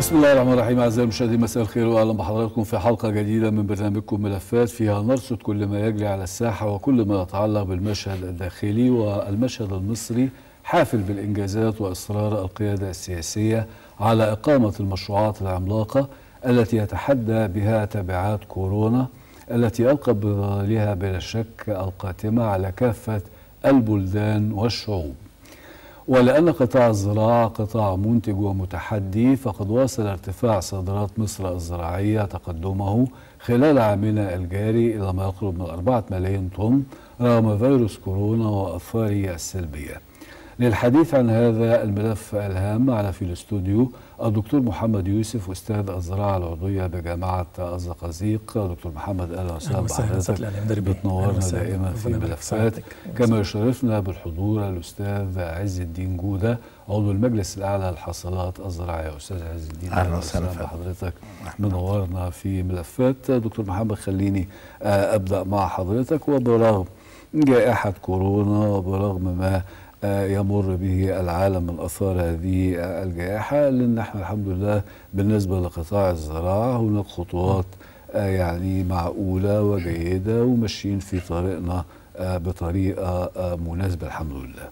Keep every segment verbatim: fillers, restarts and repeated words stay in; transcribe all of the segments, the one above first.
بسم الله الرحمن الرحيم. أعزائي المشاهدين، مساء الخير وأهلا بحضراتكم في حلقة جديدة من برنامجكم ملفات، فيها نرصد كل ما يجري على الساحة وكل ما يتعلق بالمشهد الداخلي والمشهد المصري، حافل بالإنجازات وإصرار القيادة السياسية على إقامة المشروعات العملاقة التي يتحدى بها تبعات كورونا، التي ألقت بظلالها بلا شك القاتمة على كافة البلدان والشعوب. ولأن قطاع الزراعة قطاع منتج ومتحدي، فقد واصل ارتفاع صادرات مصر الزراعية تقدمه خلال عامنا الجاري إلى ما يقرب من أربعة ملايين طن رغم فيروس كورونا وأثاره السلبية. للحديث عن هذا الملف الهام معنا في الاستوديو الدكتور محمد يوسف، أستاذ الزراعة العضوية بجامعة الزقازيق. دكتور محمد، أهلا وسهلا بحضرتك، بتنورنا دائما في ملفات. كما يشرفنا بالحضور الأستاذ عز الدين جودة، عضو المجلس الأعلى للحصلات الزراعية. أستاذ عز الدين، أهلا وسهلا بحضرتك، منورنا في ملفات. دكتور محمد، خليني أبدأ مع حضرتك. وبرغم جائحة كورونا وبرغم ما يمر به العالم من أثار هذه الجائحة، لأن احنا الحمد لله بالنسبة لقطاع الزراعة هناك خطوات يعني معقولة وجيدة وماشيين في طريقنا بطريقة مناسبة الحمد لله.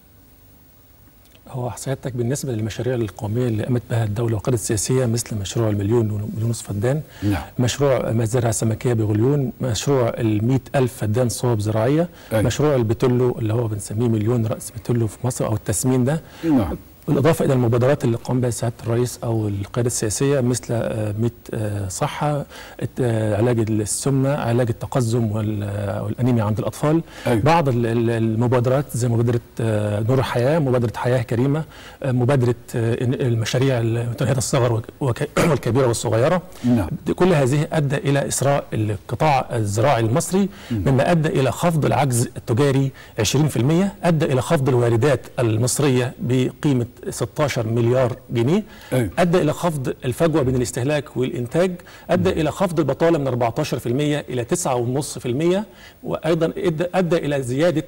هو سيادتك بالنسبة للمشاريع القومية اللي قامت بها الدولة وقادة السياسية، مثل مشروع المليون مليون ونصف فدان، نعم. مشروع مزارع سمكية بغليون، مشروع المئة ألف فدان صوب زراعية، أي. مشروع البتلو اللي هو بنسميه مليون رأس بتلو في مصر أو التسمين ده، نعم. بالإضافة إلى المبادرات اللي قام بها سعادة الرئيس أو القيادة السياسية، مثل مئة صحة، علاج السمنة، علاج التقزم والأنيميا عند الأطفال. أيوة. بعض المبادرات زي مبادرة نور حياة، مبادرة حياة كريمة، مبادرة المشاريع متناهية الصغر والكبيرة والصغيرة. نعم. كل هذه أدى إلى إسراء القطاع الزراعي المصري، مما أدى إلى خفض العجز التجاري عشرين بالمئة، أدى إلى خفض الواردات المصرية بقيمة ستة عشر مليار جنيه، أيوة. أدى إلى خفض الفجوة بين الاستهلاك والإنتاج، أدى إلى خفض البطالة من أربعة عشر بالمئة إلى تسعة فاصلة خمسة بالمئة، وأيضا أدى, أدى إلى زيادة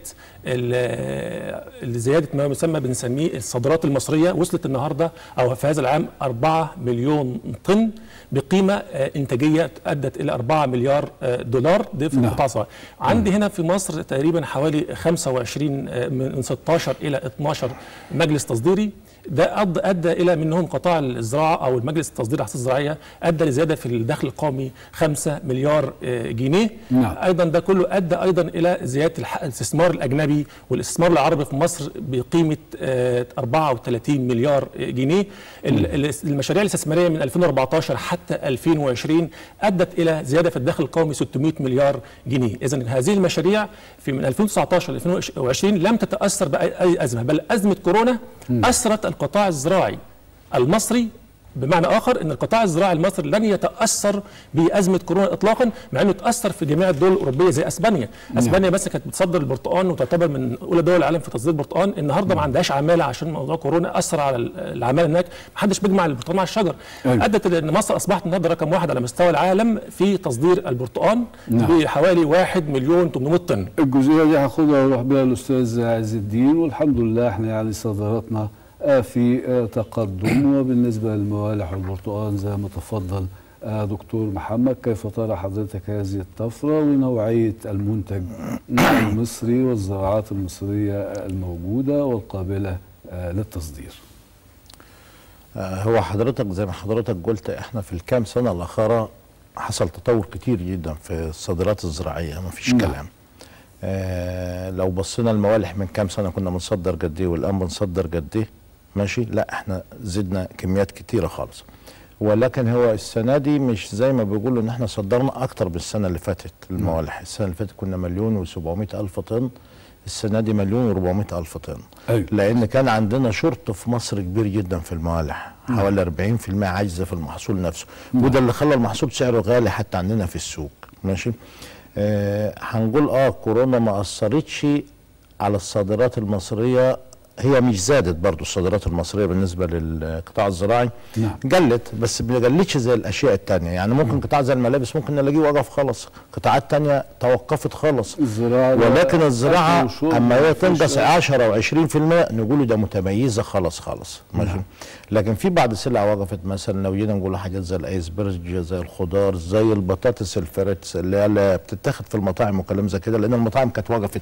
زيادة ما يسمى بنسميه الصادرات المصرية، وصلت النهاردة أو في هذا العام أربعة مليون طن بقيمة إنتاجية أدت إلى أربعة مليار دولار. ده في القطاع الزراعي. عندي هنا في مصر تقريبا حوالي خمسة وعشرين من ستة عشر إلى اثني عشر مجلس تصديري. ده أدى, أدى إلى منهم قطاع الزراعة أو المجلس التصدير الحصص الزراعية أدى لزيادة في الدخل القومي خمسة مليار جنيه. نعم. أيضا ده كله أدى أيضا إلى زيادة الاستثمار الأجنبي والاستثمار العربي في مصر بقيمة أربعة وثلاثين مليار جنيه. المشاريع الاستثمارية من ألفين وأربعة عشر حتى ألفين وعشرين أدت إلى زيادة في الدخل القومي ستمئة مليار جنيه. إذن هذه المشاريع في من ألفين وتسعة عشر ل ألفين وعشرين لم تتأثر بأي أزمة، بل أزمة كورونا أثرت القطاع الزراعي المصري. بمعنى آخر أن القطاع الزراعي المصري لن يتأثر بأزمة كورونا إطلاقا، مع أنه تأثر في جميع الدول الأوروبية زي أسبانيا. مم. أسبانيا بس كانت بتصدر البرتقال وتعتبر من أولى دول العالم في تصدير البرتقال، النهارده ما عندهاش عمالة عشان موضوع كورونا أثر على العمالة هناك، ما حدش بيجمع البرتقال مع الشجر. أيوة. أدت إلى أن مصر أصبحت النهارده رقم واحد على مستوى العالم في تصدير البرتقال. نعم. بحوالي واحد مليون وثمانمئة طن. الجزئية دي هاخدها واروح بيها الأستاذ عز الدين، والحمد لله احنا يعني صادراتنا في تقدم. وبالنسبة للموالح والبرتقال زي ما تفضل دكتور محمد، كيف ترى حضرتك هذه الطفرة ونوعية المنتج المصري والزراعات المصرية الموجودة والقابلة للتصدير؟ هو حضرتك زي ما حضرتك قلت، احنا في الكام سنة الأخيرة حصل تطور كتير جدا في الصادرات الزراعية، ما فيش كلام. آه لو بصينا الموالح من كام سنة كنا بنصدر قد ايه والآن بنصدر قد ايه، ماشي؟ لا احنا زدنا كميات كتيرة خالص، ولكن هو السنة دي مش زي ما بيقولوا ان احنا صدرنا اكتر بالسنة اللي فاتت الموالح. السنة اللي فاتت كنا مليون وسبعمئة الف طن، السنة دي مليون واربعمئة الف طن. أيوة. لان كان عندنا شرط في مصر كبير جدا في الموالح، حوالي أربعين بالمئة عجز في المحصول نفسه، وده اللي خلى المحصول سعره غالي حتى عندنا في السوق، ماشي؟ آه هنقول اه كورونا ما اثرتش على الصادرات المصرية هي مش زادت برضو الصادرات المصريه بالنسبه للقطاع الزراعي. نعم. قلت بس ما قلتش زي الاشياء الثانيه، يعني ممكن قطاع زي الملابس ممكن نلاقيه وقف خالص، قطاعات ثانيه توقفت خالص. الزراعه ولكن الزراعه اما هي تنقص عشرة عشرة او عشرين في المية نقول ده متميزه خلاص خالص ماشي. نعم. لكن في بعض السلع وقفت، مثلا لو جينا نقول حاجات زي الايسبرج، زي الخضار، زي البطاطس الفريتس اللي هي بتتاخد في المطاعم وكلام زي كده، لان المطاعم كانت وقفت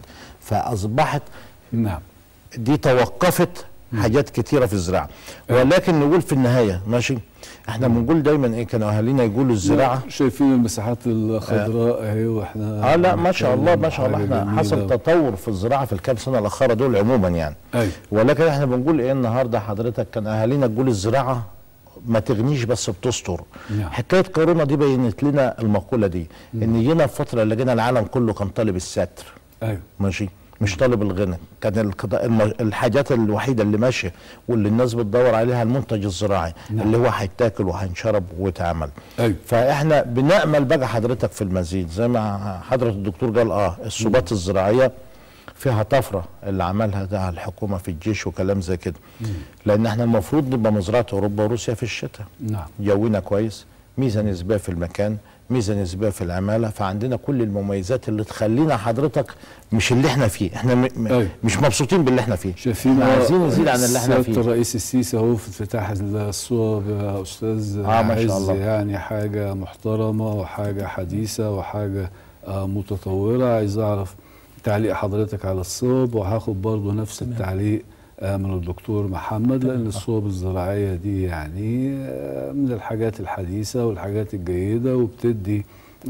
فاصبحت نعم دي توقفت حاجات كتيره في الزراعه. ولكن نقول في النهايه ماشي، احنا بنقول دايما ايه، كانوا اهالينا يقولوا الزراعه شايفين المساحات الخضراء اهي واحنا اه لا ما شاء الله ما شاء الله احنا حصل تطور في الزراعه في الكام سنه الاخيره دول عموما يعني. أيوة. ولكن احنا بنقول ايه النهارده حضرتك، كان اهالينا تقول الزراعه ما تغنيش بس بتستر. نعم. حكايه كورونا دي بينت لنا المقوله دي، ان جينا في فتره لقينا العالم كله كان طالب الستر. ايوه ماشي، مش طالب الغنى. كان الحاجات الوحيده اللي ماشيه واللي الناس بتدور عليها المنتج الزراعي. نعم. اللي هو هيتاكل وهينشرب ويتعمل. أيوة. فاحنا بنامل بقى حضرتك في المزيد زي ما حضره الدكتور قال، اه السبات الزراعيه فيها طفره اللي عملها ده الحكومه في الجيش وكلام زي كده. لان احنا المفروض نبقى مزرعه اوروبا وروسيا في الشتاء. نعم. جونا كويس، ميزه نسبيه في المكان، ميزه نسبيه في العماله، فعندنا كل المميزات اللي تخلينا حضرتك مش اللي احنا فيه، احنا م أيوة. مش مبسوطين باللي احنا فيه، شايفين عايزين نزيد عن اللي احنا فيه. الرئيس السيسي اهو في افتتاح الصوب يا استاذ آه ما شاء الله. يعني حاجه محترمه وحاجه حديثه وحاجه آه متطوره. عايز اعرف تعليق حضرتك على الصوب، وهاخد برضه نفس التعليق من الدكتور محمد، لأن الصوب الزراعية دي يعني من الحاجات الحديثة والحاجات الجيدة وبتدي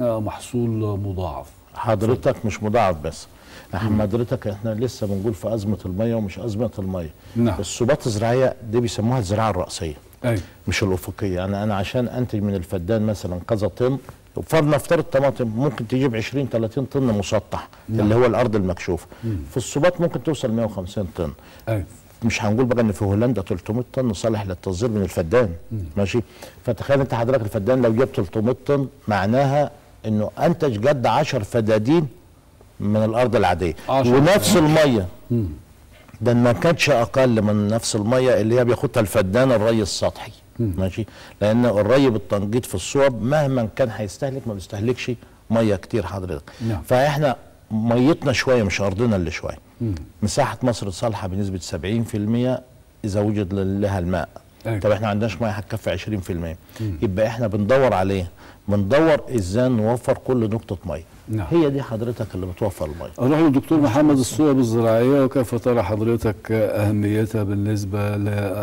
محصول مضاعف. حضرتك مش مضاعف بس، حضرتك احنا لسه بنقول في أزمة المية ومش أزمة المية. نعم. الصوبات الزراعية دي بيسموها الزراعة الرأسية. أيوة. مش الأفقية. يعني أنا عشان أنتج من الفدان مثلا كذا طن، فلنفترض طماطم ممكن تجيب عشرين ثلاثين طن مسطح. نعم. اللي هو الأرض المكشوفة. مم. في الصوبات ممكن توصل مئة وخمسين طن. أيوة. مش هنقول بقى ان في هولندا ثلاثمئة طن صالح للتصدير من الفدان. مم. ماشي. فتخيل انت حضرتك الفدان لو جاب ثلاثمئة طن معناها انه انتج قد عشر فدادين من الارض العاديه ونفس الميه. مم. ده ما كانتش اقل من نفس الميه اللي هي بياخدها الفدان الري السطحي. مم. ماشي. لان الري بالتنقيط في الصوب مهما كان هيستهلك ما بيستهلكش ميه كتير حضرتك. نعم. فاحنا ميتنا شويه مش ارضنا اللي شويه. مم. مساحه مصر صالحه بنسبه سبعين في المئة اذا وجد لها الماء. أيوة. طب احنا ما عندناش ميه هتكفي عشرين في المئة. مم. يبقى احنا بندور عليه، بندور ازاي نوفر كل نقطه ميه. نعم. هي دي حضرتك اللي بتوفر الميه. اروح للدكتور محمد، الصوب الزراعيه وكيف ترى حضرتك اهميتها بالنسبه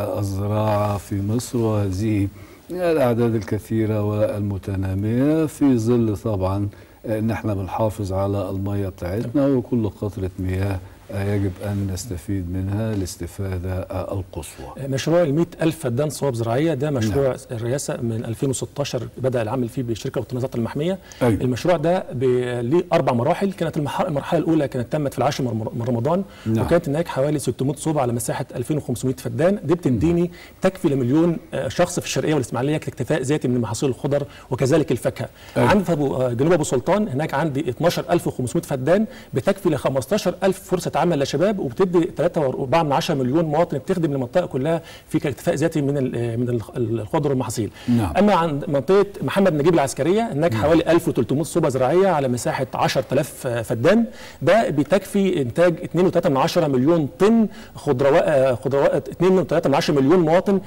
للزراعه في مصر وهذه الاعداد الكثيره والمتناميه في ظل طبعا ان احنا بنحافظ على الميه بتاعتنا، وكل قطره مياه يجب ان نستفيد منها الاستفاده القصوى. مشروع ال مئة ألف فدان صواب زراعيه ده مشروع نعم. الرئاسه من ألفين وستاشر بدا العمل فيه بالشركه والتنظيمات المحمية. أيوة. المشروع ده ليه اربع مراحل، كانت المرحله الاولى كانت تمت في العاشر من رمضان. نعم. وكانت هناك حوالي ستمئة صوب على مساحه ألفين وخمسمئة فدان، دي بتديني تكفي لمليون شخص في الشرقيه والاسماعيليه كاكتفاء ذاتي من محاصيل الخضر وكذلك الفاكهه. أيوة. عندي في جنوب ابو سلطان هناك عندي اثناشر ألف وخمسمئة فدان بتكفي ل خمستاشر ألف فرصه عمل لشباب، وبتدي ثلاثة وأربعة من عشرة مليون مواطن بتخدم المنطقه كلها في اكتفاء ذاتي من من الخضر والمحاصيل. نعم. اما عند منطقه محمد نجيب العسكريه هناك نعم. حوالي ألف وثلاثمئة صوبه زراعيه على مساحه عشرة آلاف فدان، ده بتكفي انتاج اثنين فاصلة ثلاثة من عشرة مليون طن خضروات خضروات اثنين فاصلة ثلاثة من عشرة مليون مواطن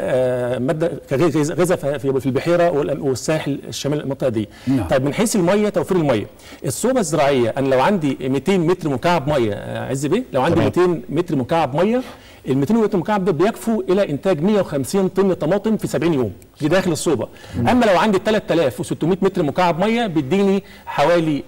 كماده كغذاء في البحيره والساحل الشمالي المنطقه دي. نعم. طيب من حيث الميه، توفير الميه، الصوبه الزراعيه انا لو عندي مئتين متر مكعب ميه عز بيه، لو عندي مئتين متر مكعب ميه، ال مئتين متر مكعب ده بيكفوا الى انتاج مئة وخمسين طن طماطم في سبعين يوم دي داخل الصوبه. اما لو عندي ثلاثة آلاف وستمئة متر مكعب ميه بيديني حوالي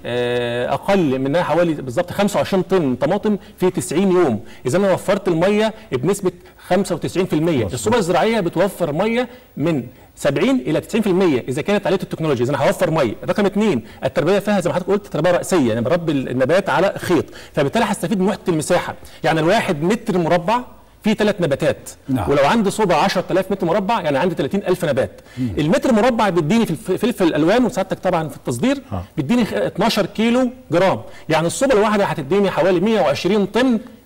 اقل منها حوالي بالظبط خمسة وعشرين طن طماطم في تسعين يوم. اذا انا وفرت الميه بنسبه خمسة وتسعين في المئة. الصوبه الزراعيه بتوفر ميه من سبعين الى تسعين في المئة اذا كانت آلية التكنولوجيا، اذا انا هوفر ميه. رقم اثنين، التربيه فيها زي ما حضرتك قلت تربيه راسيه، يعني بربي النبات على خيط، فبالتالي هستفيد من وحده المساحه. يعني الواحد متر مربع فيه ثلاث نباتات. نعم. ولو عندي صوبه عشرة آلاف متر مربع يعني عندي ثلاثين ألف نبات. مم. المتر مربع بيديني في فلفل الالوان وسعادتك طبعا في التصدير بيديني اثناشر كيلو جرام، يعني الصوبه الواحده هتديني حوالي مئة وعشرين طن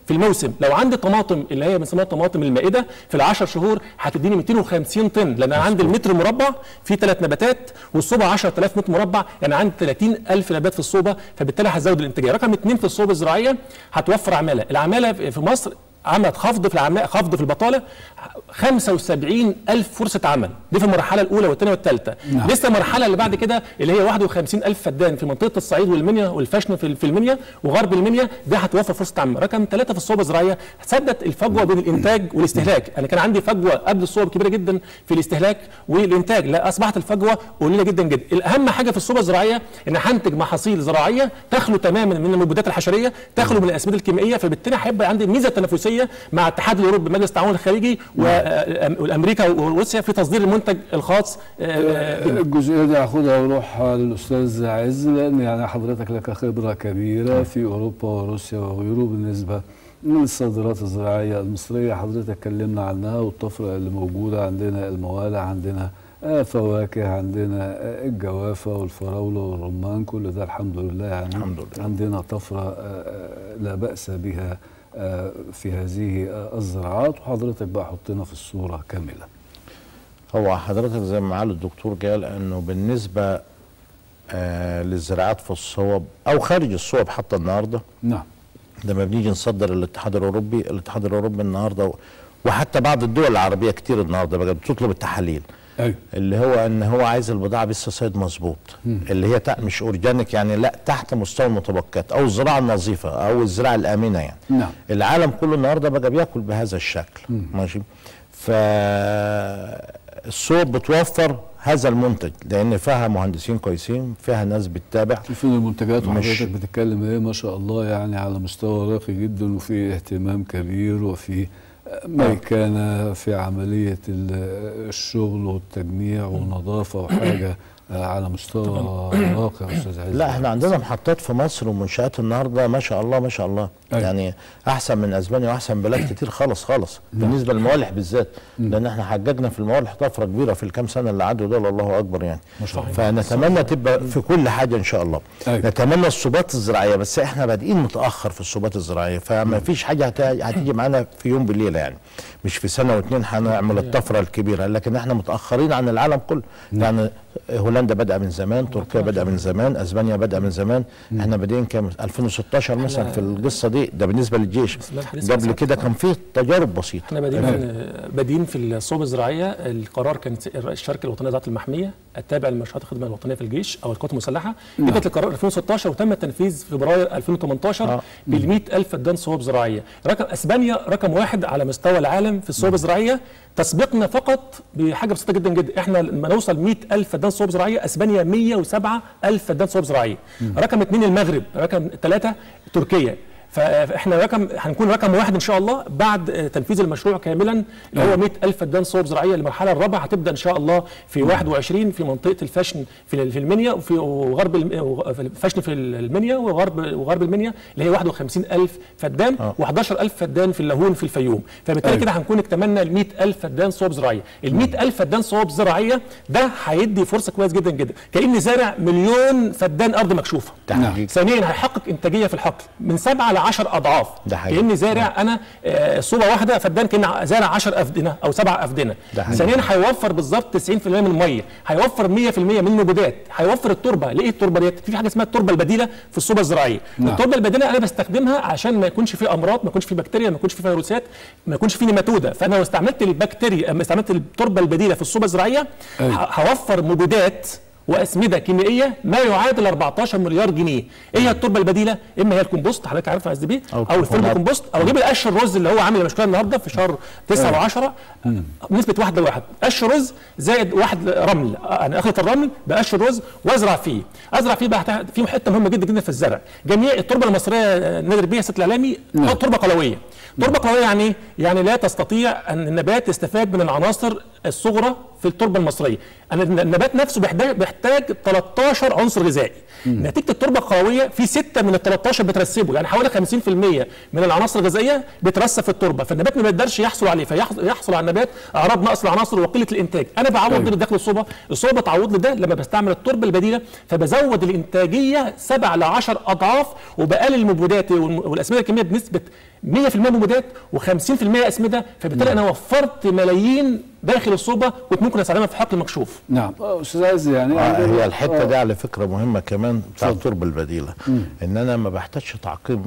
في الموسم. لو عندي طماطم اللي هي بنسميها طماطم المائده في العشر شهور هتديني مئتين وخمسين طن، لان انا عندي المتر مربع فيه ثلاث نباتات والصوبه عشرة آلاف متر مربع، يعني عندي ثلاثين ألف نبات في الصوبه، فبالتالي هزود الانتاجيه. رقم اثنين في الصوبه الزراعيه هتوفر عماله، العماله في مصر عملت خفض في العماله، خفض في البطاله خمسة وسبعين ألف فرصه عمل، دي في المرحله الاولى والثانيه والثالثه. نعم. لسه المرحله اللي بعد كده اللي هي واحد وخمسين ألف فدان في منطقه الصعيد والمنيا والفاشن في في المنيا وغرب المنيا، ده هتوفر فرصه عمل. رقم ثلاثه في الصوبه الزراعيه سدت الفجوه بين الانتاج والاستهلاك، انا كان عندي فجوه قبل الصوبه كبيره جدا في الاستهلاك والانتاج، لا اصبحت الفجوه قليله جدا جدا. الاهم حاجه في الصوبه الزراعيه ان هنتج محاصيل زراعيه تخلو تماما من المبيدات الحشريه، تخلو من الاسمده الكيميائيه، فبالتالي هيبقى عندي ميزه تنافسيه مع الاتحاد الاوروبي مجلس التعاون الخليجي والامريكا وروسيا في تصدير المنتج الخاص. الجزئيه دي هاخدها واروح للاستاذ عز، لان يعني حضرتك لك خبره كبيره في اوروبا وروسيا وغيره بالنسبه للصادرات الزراعيه المصريه، حضرتك اتكلمنا عنها والطفره اللي موجوده عندنا، الموالح عندنا، فواكه عندنا، الجوافه والفراوله والرمان، كل ده الحمد لله يعني الحمد لله. عندنا طفره لا باس بها في هذه الزراعات، وحضرتك بقى حطينا في الصوره كامله. هو حضرتك زي ما قال الدكتور قال انه بالنسبه آه للزراعات في الصوب او خارج الصوب حتى النهارده، نعم، لما بنيجي نصدر الاتحاد الاوروبي، الاتحاد الاوروبي النهارده وحتى بعض الدول العربيه كتير النهارده بقت بتطلب التحاليل. أيوة. اللي هو ان هو عايز البضاعه لسه صيد مظبوط، اللي هي مش اورجانيك، يعني لا تحت مستوى المطبقات او الزراعه النظيفه او الزراعه الامنه يعني. نعم. العالم كله النهارده بقى بياكل بهذا الشكل. مم. ماشي. فالصوب بتوفر هذا المنتج لان فيها مهندسين كويسين، فيها ناس بتتابع. في المنتجات وحضرتك بتتكلم ايه ما شاء الله يعني على مستوى راقي جدا، وفي اهتمام كبير وفي ميكانة في عملية الشغل والتجميع والنظافة وحاجة على مستوى راقي يا استاذ عز. لا احنا عندنا محطات في مصر ومنشآت النهارده ما شاء الله ما شاء الله. أيوة. يعني احسن من اسبانيا واحسن بلاد كتير خالص خالص بالنسبه للموالح بالذات، لان احنا حججنا في الموالح طفره كبيره في الكام سنه اللي عدوا دول، الله اكبر يعني. ما شاء الله. فنتمنى تبقى في كل حاجه ان شاء الله. أيوة. نتمنى الصوبات الزراعيه، بس احنا بادئين متاخر في الصوبات الزراعيه، فما فيش حاجه هتيجي معانا في يوم بالليله يعني، مش في سنه واثنين هنعمل الطفره الكبيره، لكن احنا متاخرين عن العالم كله. يعني هولندا بدأ من زمان، تركيا بدأ من زمان، اسبانيا بدأ من زمان، احنا بادئين كام ألفين وستاشر مثلا في القصه دي، ده بالنسبه للجيش. قبل كده كان في تجارب بسيطه. احنا بادئين بادئين في الصوبه الزراعيه، القرار كان الشركه الوطنيه للزراعه المحميه التابعه لمنشآت الخدمه الوطنيه في الجيش او القوات المسلحه، ادت القرار ألفين وستاشر وتم التنفيذ في فبراير ألفين وثمانية عشر بال مئة ألف فدان صوب زراعيه. رقم اسبانيا رقم واحد على مستوى العالم في الصوب الزراعيه، تسبقنا فقط بحاجه بسيطه جدا جدا، احنا لما نوصل مئة ألف فدان صوب زراعيه، اسبانيا مئة وسبعة ألف فدان صوب زراعيه. رقم اثنين المغرب، رقم ثلاثه تركيا، فاحنا رقم هنكون رقم واحد ان شاء الله بعد تنفيذ المشروع كاملا اللي هو مئة ألف فدان صوب زراعيه. المرحله الرابعه هتبدا ان شاء الله في واحد وعشرين في منطقه الفاشن في في المنيا، وفي وغرب الفاشن في المنيا وغرب وغرب المنيا اللي هي واحد وخمسين ألف فدان و11 ألف فدان في اللاهون في الفيوم. فبالتالي كده هنكون اكتملنا ال مئة ألف فدان صوب زراعيه. ال مئة ألف فدان صوب زراعيه ده هيدي فرصه كويس جدا جدا، كاني زارع مليون فدان ارض مكشوفه. ثانيا هيحقق انتاجيه في الحقل من سبعة ل عشرة اضعاف، كاني زارع انا صوبه واحده فدان كاني زارع عشرة افدنه او سبعة افدنه. ثانيا هيوفر بالظبط تسعين بالمئة من الميه، هيوفر مئة بالمئة من المبيدات، هيوفر التربه. ليه التربه ديت؟ في حاجه اسمها التربه البديله في الصوبه الزراعيه. نعم. التربه البديله انا بستخدمها عشان ما يكونش في امراض، ما يكونش في بكتيريا، ما يكونش في فيروسات، ما يكونش في نيماتوده. فانا لو استعملت البكتيريا اما استعملت التربه البديله في الصوبه الزراعيه هوفر مبيدات واسمده كيميائيه ما يعادل أربعتاشر مليار جنيه. ايه هي التربه البديله؟ اما هي الكمبوست حضرتك عارفها عايز بيه، او, أو الفيرمي كومبوست، او اجيب قش الرز اللي هو عامل المشكله النهارده في شهر تسعة وعشرة بنسبه واحد لواحد، قش رز زائد واحد رمل، انا اخلط الرمل بقش الرز وازرع فيه، ازرع فيه بقى في حته مهمه جدا جدا في الزرع. جميع التربه المصريه نادر بيها ست الاعلامي تربه قلويه. تربه قلويه يعني يعني لا تستطيع ان النبات يستفاد من العناصر الصغرى في التربه المصريه. انا النبات نفسه بيحتاج بيحتاج تلتاشر عنصر غذائي. مم. نتيجه التربه القويه في ستة من ال تلتاشر بترسبه، يعني حوالي خمسين في المية من العناصر الغذائيه بترسب في التربه، فالنبات ما بيقدرش يحصل عليه، فيحصل على النبات اعراض نقص العناصر وقله الانتاج. انا بعوض أيوه. ده داخل الصوبه، الصوبه بتعوض لي ده لما بستعمل التربه البديله، فبزود الانتاجيه سبع ل عشر اضعاف، وبقلل المبيدات والاسمده الكيميائيه بنسبه مية في المية مبيدات وخمسين في المية اسمده، فبالتالي انا وفرت ملايين داخل الصوبه كنت ممكن استخدمها في حقل مكشوف. نعم استاذ عز، يعني آه هي الحته آه. دي على فكره مهمه كمان بتاع التربه البديله، مم. ان انا ما بحتاجش تعقيم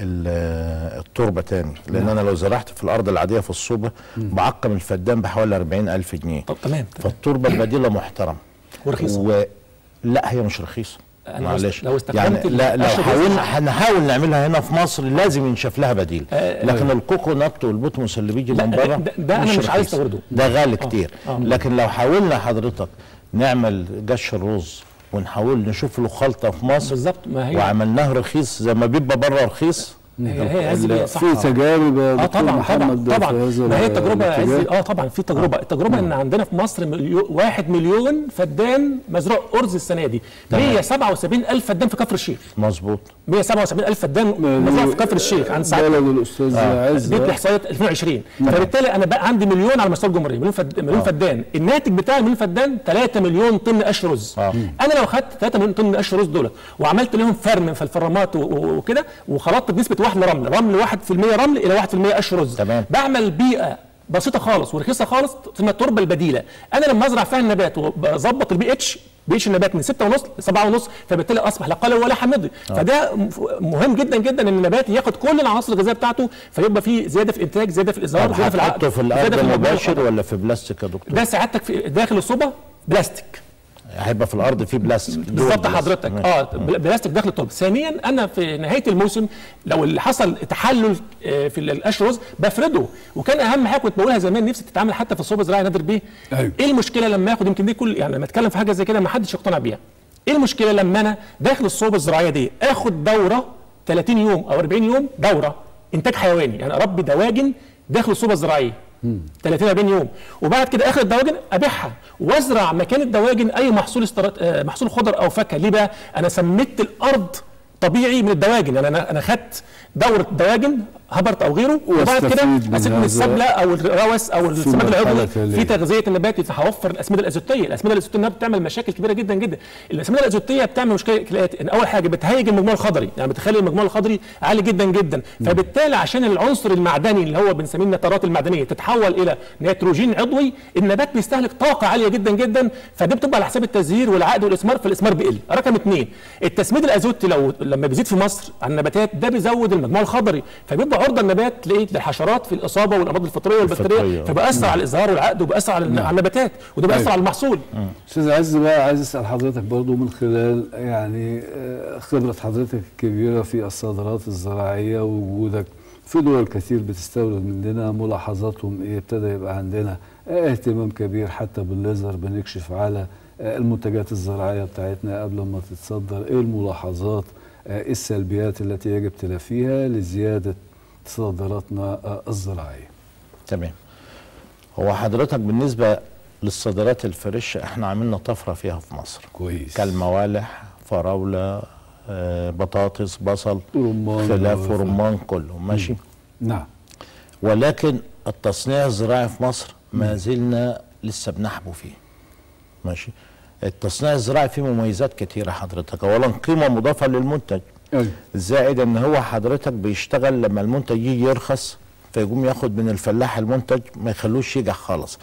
التربه تاني، لان نعم. انا لو زرعت في الارض العاديه في الصوبه مم. بعقم الفدان بحوالي أربعين ألف جنيه. طب تمام. فالتربه البديله محترمه ورخيصه. و... لا هي مش رخيصه معلش، لو استخدمت يعني لا لو حاولنا هنحاول نعملها هنا في مصر لازم ينشف لها بديل، آه لكن آه الكوكونات والبوتموس اللي بيجي من بره ده, ده انا مش عايز استورده، ده غالي كتير. آه آه لكن لو حاولنا حضرتك نعمل جش الرز ونحاول نشوف له خلطه في مصر بالظبط، ما هي وعملناه رخيص زي ما بيبقى بره رخيص. هي هي في تجارب اه طبعا طبعا طبعا ما هي التجربه اه طبعا في تجربه آه. التجربه آه. ان عندنا في مصر مليو واحد مليون فدان مزروع ارز السنه دي، مية وسبعة وسبعين ألف فدان في كفر الشيخ. مظبوط. مية وسبعة وسبعين ألف فدان مزروع في كفر الشيخ عن ساعه بلد الاستاذ آه. عز دي احصائيات ألفين وعشرين. فبالتالي انا بقى عندي مليون على مستوى الجمهوريه، مليون فد... مليون آه. فدان، الناتج بتاعي مليون فدان ثلاثة مليون طن قش رز. آه. انا لو خدت ثلاثة مليون طن قش رز دول وعملت لهم فرن في الفرامات وكده وخلطت بنسبه واحد لرمل رمل واحد في المية رمل الى واحد في المية قش رز، تمام. بعمل بيئه بسيطه خالص ورخيصه خالص اسمها التربه البديله. انا لما ازرع فيها النبات وبظبط البي اتش بي اتش النبات من ستة ونص ل سبعة ونص، فبالتالي اصبح لا قلوي ولا حامضي. آه. فده مهم جدا جدا ان النبات ياخد كل العناصر الغذائيه بتاعته، فيبقى في زياده في الانتاج، زياده في الازهار، زياده في العقد. في الارض مباشر ولا في بلاستيك يا دكتور؟ ده سعادتك في داخل الصوبه بلاستيك، هيبقى في الارض في بلاستيك بالظبط حضرتك. اه بلاستيك داخل التربه. ثانيا انا في نهايه الموسم لو اللي حصل تحلل في القش رز بفرده، وكان اهم حاجه كنت بقولها زمان نفسي تتعمل حتى في الصوبه الزراعيه نادر بيه. أيوه. ايه المشكله لما ياخد يمكن دي كل يعني لما اتكلم في حاجه زي كده ما حدش يقتنع بيها. ايه المشكله لما انا داخل الصوبه الزراعيه دي اخد دوره ثلاثين يوم او أربعين يوم دوره انتاج حيواني، يعني اربي دواجن داخل الصوبه الزراعيه ثلاثين أربعين يوم، وبعد كده اخر الدواجن ابيعها وازرع مكان الدواجن اي محصول استرات... محصول خضر او فاكهه. ليه بقى؟ انا سميت الارض طبيعي من الدواجن، يعني انا انا خدت دوره دواجن هبرت او غيره، وبعد كده اسيب من السبله او الروس او السماد العضوي في تغذيه النبات هوفر الاسمده الازوتيه. الاسمده الازوتيه بتعمل مشاكل كبيره جدا جدا. الاسمده الازوتيه بتعمل مشكله ان اول حاجه بتهيج المجموع الخضري، يعني بتخلي المجموع الخضري عالي جدا جدا، فبالتالي عشان العنصر المعدني اللي هو بنسميه النترات المعدنيه تتحول الى نيتروجين عضوي، النبات بيستهلك طاقه عاليه جدا جدا، فدي بتبقى على حساب التزهير والعقد والاسمار، فالاسمار بيقل. رقم اثنين التسميد الازوتي لو لما بيزيد في مصر على النباتات ده بيزود المجموع الخضري، فبيبقى عرضه النبات لايه؟ للحشرات في الاصابه والامراض الفطريه والبكتيريه، فبأثر على الازهار والعقد وبأثر على نعم. على النباتات، وده بيأثر أيوة. على المحصول. استاذ عز بقى عايز اسال حضرتك برضو من خلال يعني خبره حضرتك الكبيره في الصادرات الزراعيه ووجودك في دول كثير بتستورد مننا، ملاحظاتهم ايه؟ ابتدى يبقى عندنا اهتمام كبير حتى بالليزر، بنكشف على المنتجات الزراعيه بتاعتنا قبل ما تتصدر. ايه الملاحظات؟ ايه السلبيات التي يجب تلافيها لزياده صادراتنا الزراعيه؟ تمام. هو حضرتك بالنسبه للصادرات الفريش احنا عملنا طفره فيها في مصر كويس، كالموالح، فراوله، آه، بطاطس، بصل، رمان، خلاف ورمان كله ماشي. نعم. ولكن التصنيع الزراعي في مصر ما زلنا لسه بنحبو فيه ماشي. التصنيع الزراعي فيه مميزات كتيره حضرتك. اولا قيمه مضافه للمنتج، زائد ان هو حضرتك بيشتغل لما المنتج يجي يرخص فيقوم ياخد من الفلاح المنتج ما يخلوش يجح خالص.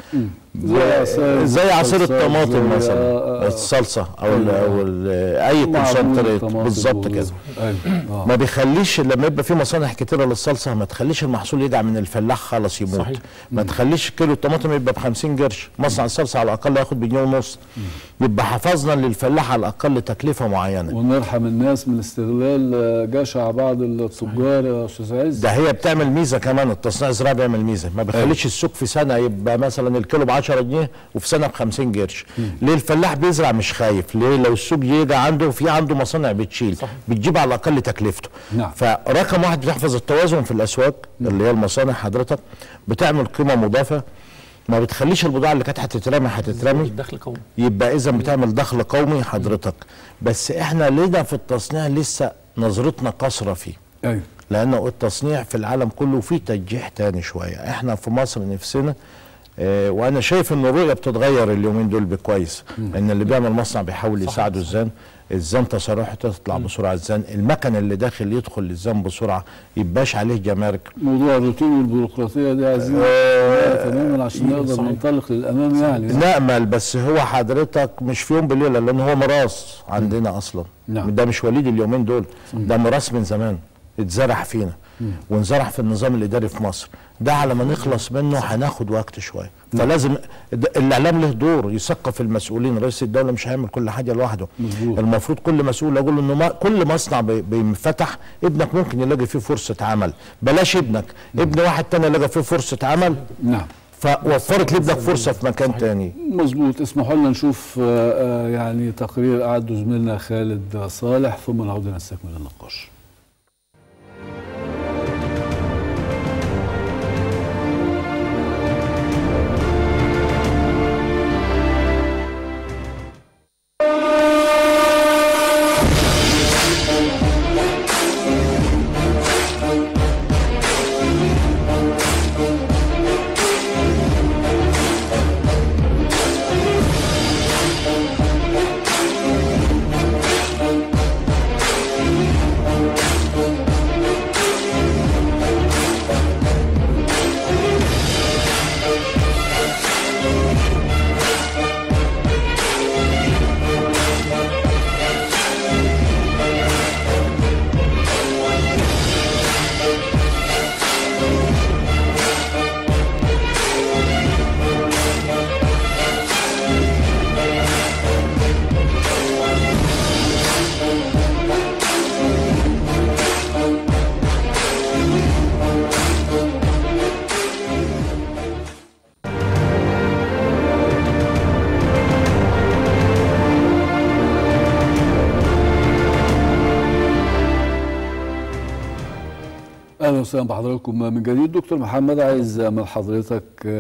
زي, زي عصير الطماطم مثلا، الصلصه او ال او ال اي كونسنتريت بالظبط كده. ما بيخليش لما يبقى في مصانع كتيره للصلصه ما تخليش المحصول يجع من الفلاح خالص يموت. صحيح. ما تخليش كيلو الطماطم يبقى ب خمسين قرش، مصنع الصلصه على الاقل ياخد بجنيه ونص. يبقى حفظنا للفلاح على الاقل تكلفه معينه. ونرحم الناس من استغلال جشع بعض التجار يا استاذ عز. ده هي بتعمل ميزه كمان، التصنيع الزراعي بيعمل ميزه، ما بيخليش السوق في سنه يبقى مثلا الكيلو ب عشرة جنيه وفي سنه ب خمسين قرش. ليه؟ الفلاح بيزرع مش خايف. ليه؟ لو السوق يجي عنده في عنده مصانع بتشيل، صح. بتجيب على الاقل تكلفته. نعم. فرقم واحد بتحفظ التوازن في الاسواق اللي هي المصانع حضرتك، بتعمل قيمه مضافه، ما بتخليش البضاعه اللي كانت هتترمي هتترمي، دخل قومي، يبقى اذا بتعمل دخل قومي حضرتك. بس احنا لنا في التصنيع لسه نظرتنا قاصره فيه. ايوه، لانه التصنيع في العالم كله فيه تجيح تاني شويه. احنا في مصر نفسنا اه وانا شايف ان الرؤيه بتتغير اليومين دول بكويس، ان اللي بيعمل مصنع بيحاول يساعده الزان، الزان تسارحه تطلع بسرعه، الزان المكن اللي داخل يدخل للزان بسرعه، يبقاش عليه جمارك. موضوع الروتين والبيروقراطيه دي عايزين آه تماما عشان نقدر ننطلق للامام يعني. نامل، بس هو حضرتك مش في يوم بليله، لان هو ميراث عندنا اصلا. نعم. ده مش وليد اليومين دول، ده ميراث من زمان اتزرع فينا وانزرع في النظام الاداري في مصر. ده على ما نخلص منه هناخد وقت شويه. فلازم الاعلام له دور يثقف المسؤولين. رئيس الدوله مش هيعمل كل حاجه لوحده. مزبوط. المفروض كل مسؤول اقول له انه ما كل مصنع بينفتح ابنك ممكن يلاقي فيه فرصه عمل، بلاش ابنك ابن واحد تاني يلاقي فيه فرصه عمل. نعم، فوفرت لابنك فرصه في مكان تاني. مظبوط. اسمحوا لنا نشوف يعني تقرير اعده زميلنا خالد صالح ثم نعود نستكمل النقاش. اهلا وسهلا بحضراتكم من جديد. دكتور محمد، عايز من حضرتك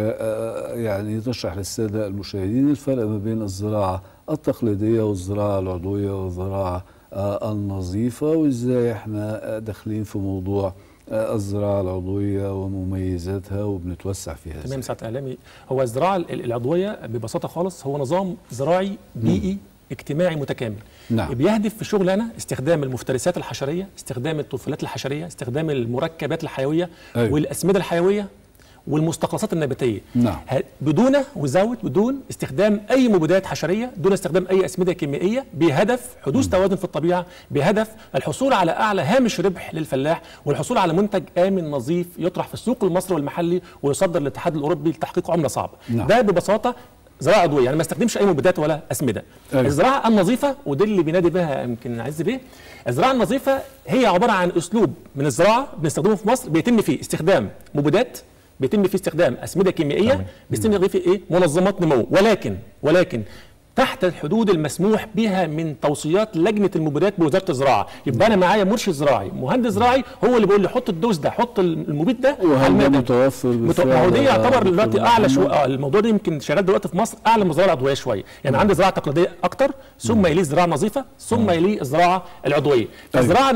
يعني تشرح للساده المشاهدين الفرق ما بين الزراعه التقليديه والزراعه العضويه والزراعه النظيفه، وازاي احنا داخلين في موضوع الزراعه العضويه ومميزاتها وبنتوسع فيها. تمام سعاده اعلامي. هو الزراعه العضويه ببساطه خالص هو نظام زراعي بيئي م. اجتماعي متكامل. نعم. بيهدف في شغلنا استخدام المفترسات الحشريه، استخدام الطفيلات الحشريه، استخدام المركبات الحيويه أيوة. والاسمده الحيويه والمستخلصات النباتيه. نعم. بدون وزاوت بدون استخدام اي مبيدات حشريه، دون استخدام اي اسمده كيميائيه، بهدف حدوث م. توازن في الطبيعه، بهدف الحصول على اعلى هامش ربح للفلاح والحصول على منتج امن نظيف يطرح في السوق المصري والمحلي ويصدر للاتحاد الاوروبي لتحقيق عمله صعبه. نعم. ده ببساطه زراعه عضويه، يعني ما استخدمش اي مبيدات ولا اسمده. أيوة. الزراعه النظيفه ودي اللي بينادي بها يمكن عز بيه، الزراعه النظيفه هي عباره عن اسلوب من الزراعه بنستخدمه في مصر، بيتم فيه استخدام مبيدات، بيتم فيه استخدام اسمده كيميائيه، بيتم فيه ايه منظمات نمو، ولكن ولكن تحت الحدود المسموح بها من توصيات لجنه المبيدات بوزاره الزراعه. يبقى انا معايا مرشد زراعي، مهندس زراعي، هو اللي بيقول لي حط الدوز ده، حط المبيد ده على الماده. متوفر بالفعل. ما هو دي يعتبر دلوقتي اعلى شو... آه الموضوع ده يمكن شغال دلوقتي في مصر اعلى من الزراعه العضويه شويه، يعني عندي زراعه تقليديه اكتر، ثم يليه الزراعه النظيفه، ثم يليه الزراعه العضويه. فالزراعه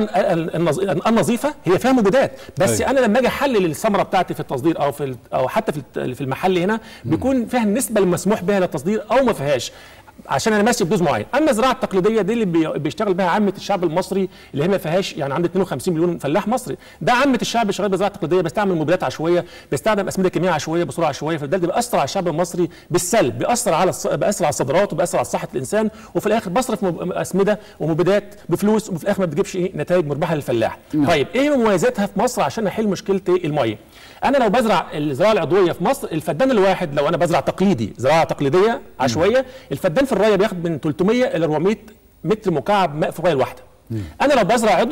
النظيفه هي فيها مبيدات، بس أيوة. انا لما اجي احلل الثمره بتاعتي في التصدير او في او حتى في في المحل هنا بيكون فيها النسبه المسموح بها للتصدير او ما فيهاش، عشان انا ماشي بدوز معين. اما الزراعه التقليديه دي اللي بيشتغل بها عامه الشعب المصري اللي هي ما فيهاش، يعني عندي اثنين وخمسين مليون فلاح مصري، ده عامه الشعب شغال بالزراعه التقليديه، بيستعمل مبيدات عشوائيه، بيستخدم اسمده كيميائيه عشوائيه بسرعه عشوائيه، فده بيأثر على الشعب المصري بالسلب، بيأثر على الص... بيأثر على الصادرات وبيأثر على صحه الانسان، وفي الاخر بصرف مب... اسمده ومبيدات بفلوس وفي الاخر ما بتجيبش ايه نتائج مربحه للفلاح. نعم. طيب ايه مميزاتها في مصر عشان احل مشكله الميه؟ انا لو بزرع الزراعه العضويه في مصر، الفدان الواحد لو انا بزرع تقليدي زراعه تقليديه عشوائيه، الفدان في الرايه بياخد من ثلاثمائة الى أربعمائة متر مكعب ماء في الرايه الواحده. انا لو بزرع عضوي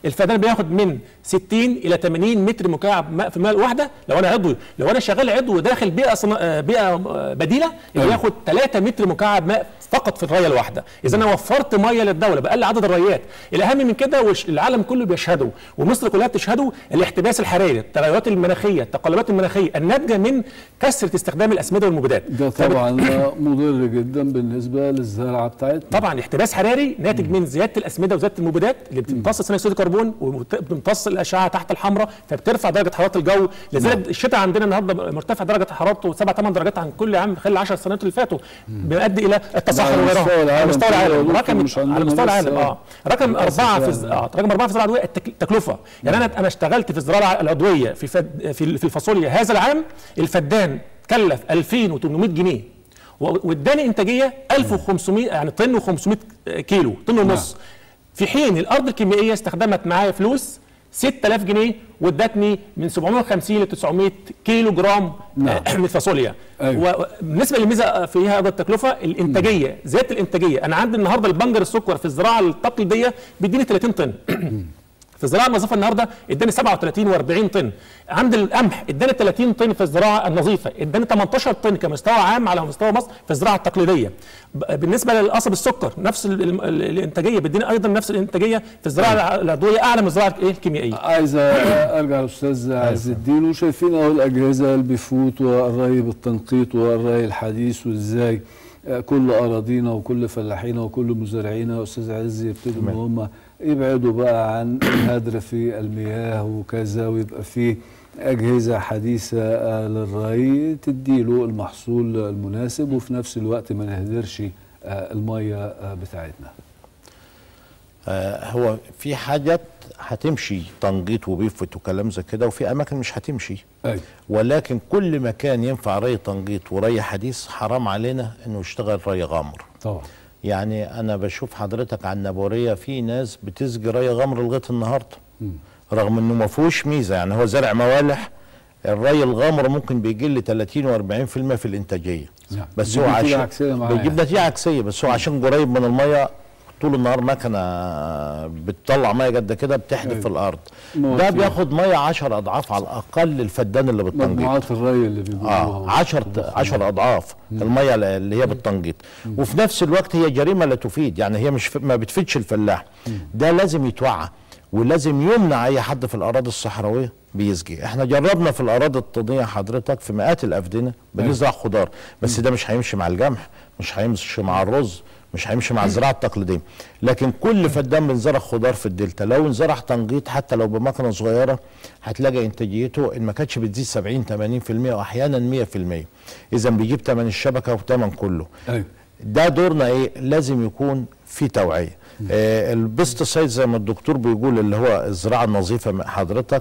الفدان بياخد من ستين الى ثمانين متر مكعب ماء في الميه الواحده لو انا عضوي. لو انا شغال عضو وداخل بيئه صنا... بيئه بديله يبقى ياخد ثلاثة متر مكعب ماء فقط في الرايه الواحده. اذا انا وفرت ميه للدوله بقل عدد الرايات. الاهم من كده والعالم كله بيشهده ومصر كلها بتشهده الاحتباس الحراري، التغيرات المناخيه، التقلبات المناخيه الناتجه من كثره استخدام الاسمده والمبيدات. ده طبعا مضر جدا بالنسبه للزراعه بتاعتنا. طبعا احتباس حراري ناتج من زياده الاسمده وزياده المبيدات اللي بتمتص ثاني اكسيد الكربون وبتمتص الاشعه تحت الحمراء فبترفع درجه حراره الجو. لذلك الشتاء عندنا النهارده مرتفع درجه حرارته سبع ثمان درجات عن كل عام خلال العشر سنوات اللي فاتوا، بيؤدي الى التصحر وغيره على مستوى العالم. رقم على مستوى العالم اه رقم اربعه في اه رقم اربعه في الزراعه العضويه التكلفه. يعني انا انا اشتغلت في الزراعه العضويه في فد في في الفاصوليا هذا العام الفدان كلف ألفين وثمانمائة جنيه واداني انتاجيه ألف وخمسمائة يعني طن وخمسمائة كيلو طن ونص، في حين الارض الكيميائيه استخدمت معايا فلوس ستة آلاف جنيه وادتني من سبعمائة وخمسين ل تسعمائة كيلو جرام نعم. من الفاصوليا. أيوة. وبالنسبه للميزه فيها هذا التكلفه الانتاجيه، زياده الانتاجيه. انا عندي النهارده البنجر السكر في الزراعه التقليديه بيديني ثلاثين طن في الزراعه النظيفه النهارده اداني سبعة وثلاثين وأربعين طن. عند القمح اداني ثلاثين طن في الزراعه النظيفه، اداني ثمانية عشر طن كمستوى عام على مستوى مصر في الزراعه التقليديه. بالنسبه للقصب السكر نفس الانتاجيه بيديني ايضا نفس الانتاجيه في الزراعه العضويه اعلى من الزراعه الكيميائيه. عايز ارجع للاستاذ عز الدين، وشايفين اهو الاجهزه اللي بيفوت والري بالتنقيط والري الحديث وازاي كل اراضينا وكل فلاحينا وكل مزارعينا يا استاذ عز يبتدوا ان هم يبعدوا بقى عن الهدر في المياه وكذا، ويبقى في أجهزة حديثة للري تديله المحصول المناسب وفي نفس الوقت ما نهدرش المية بتاعتنا. آه هو في حاجات هتمشي تنقيط وبيفوت وكلام زي كده، وفي اماكن مش هتمشي. أي. ولكن كل مكان ينفع ري تنقيط وري حديث حرام علينا انه يشتغل ري غامر. طبعا. يعني انا بشوف حضرتك على النبوريه في ناس بتسقي ري غمر لغايه النهارده رغم انه ما فيهوش ميزه. يعني هو زرع موالح، الري الغامر ممكن بيجي لي ثلاثين وأربعين بالمئة في الانتاجيه. نعم. بس هو عشان بيجيب نتيجه عكسيه، بس هو عشان قريب من الميه طول النهار مكنه بتطلع ميه قد كده بتحدف في الارض. ده بياخد ميه عشر اضعاف على الاقل الفدان اللي بالتنقيط. مجموعات الري اللي بيقولوها اه عشر اضعاف الميه اللي هي بالتنقيط. وفي نفس الوقت هي جريمه لا تفيد، يعني هي مش ما بتفيدش الفلاح. ده لازم يتوعى ولازم يمنع اي حد في الاراضي الصحراويه بيسقي. احنا جربنا في الاراضي الطينيه حضرتك في مئات الافدنه بنزرع خضار، بس ده مش هيمشي مع القمح، مش هيمشي مع الرز، مش هيمشي مع الزراعه التقليديه. لكن كل فدان بنزرع خضار في الدلتا لو انزرع تنقيط حتى لو بمكنه صغيره هتلاقي انتاجيته ان ما كانتش بتزيد سبعين ثمانين بالمئة واحيانا مئة بالمئة. اذا بيجيب ثمن الشبكه وثمن كله. أيوة. ده دورنا ايه؟ لازم يكون في توعيه. آه البيستسايد زي ما الدكتور بيقول اللي هو الزراعه النظيفه حضرتك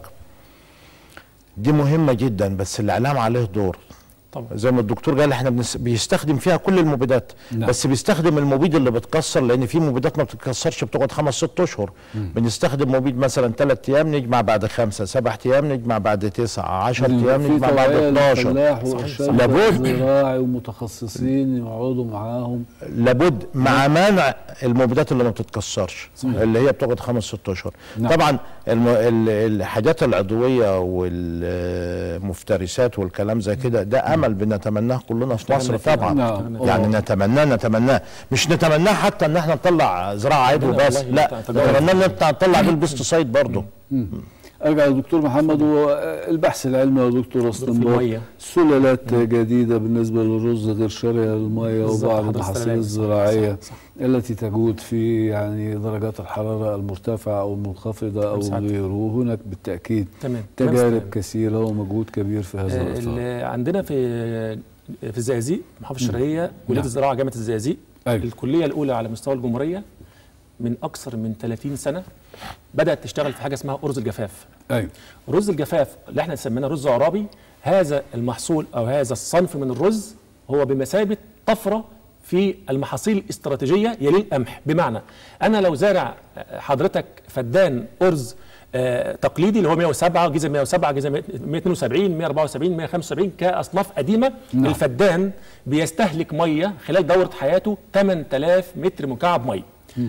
دي مهمه جدا، بس الاعلام عليه دور. طبعا. زي ما الدكتور قال احنا بيستخدم فيها كل المبيدات. نعم. بس بيستخدم المبيد اللي بتكسر، لان في مبيدات ما بتتكسرش بتقعد خمس ست اشهر. مم. بنستخدم مبيد مثلا ثلاث ايام نجمع بعد خمسه، سبع ايام نجمع بعد تسعه، عشرة ايام نجمع بعد اتناشر. لابد زراعي ومتخصصين يقعدوا معاهم. لابد مع منع المبيدات اللي ما بتتكسرش. صحيح. اللي هي بتقعد خمس ست اشهر. نعم. طبعا الحاجات العضويه والمفترسات والكلام زي كده ده امل بنتمناه كلنا في مصر طبعا. نعم. يعني نتمناه نتمناه مش نتمناه حتى ان احنا نطلع زراعه عضو بس، لا نتمناه ان نطلع بالبيستسايد برضه. ارجع للدكتور محمد، والبحث العلمي يا دكتور استنباط سلالات جديده بالنسبه للرز غير شريه للميه وبعض المحاصيل الزراعيه صح صح. التي تجود في يعني درجات الحراره المرتفعه او المنخفضه او غيره. هناك بالتاكيد تمام. تجارب تمام. كثيره ومجهود كبير في هذا الاطار. عندنا في في الزقازيق محافظه الشرقيه كليه الزراعه جامعه الزقازيق. أيوة. الكليه الاولى على مستوى الجمهوريه من اكثر من ثلاثين سنه بدات تشتغل في حاجه اسمها ارز الجفاف. ايوه. رز الجفاف اللي احنا سميناه رز عرابي، هذا المحصول او هذا الصنف من الرز هو بمثابه طفره في المحاصيل الاستراتيجيه يلي القمح. بمعنى انا لو زارع حضرتك فدان ارز آه تقليدي اللي هو مئة وسبعة جزء مئة وسبعة جزء مئة واثنين وسبعين مئة وأربعة وسبعين مئة وخمسة وسبعين كاصناف قديمه. نعم. الفدان بيستهلك ميه خلال دوره حياته ثمانية آلاف متر مكعب ميه.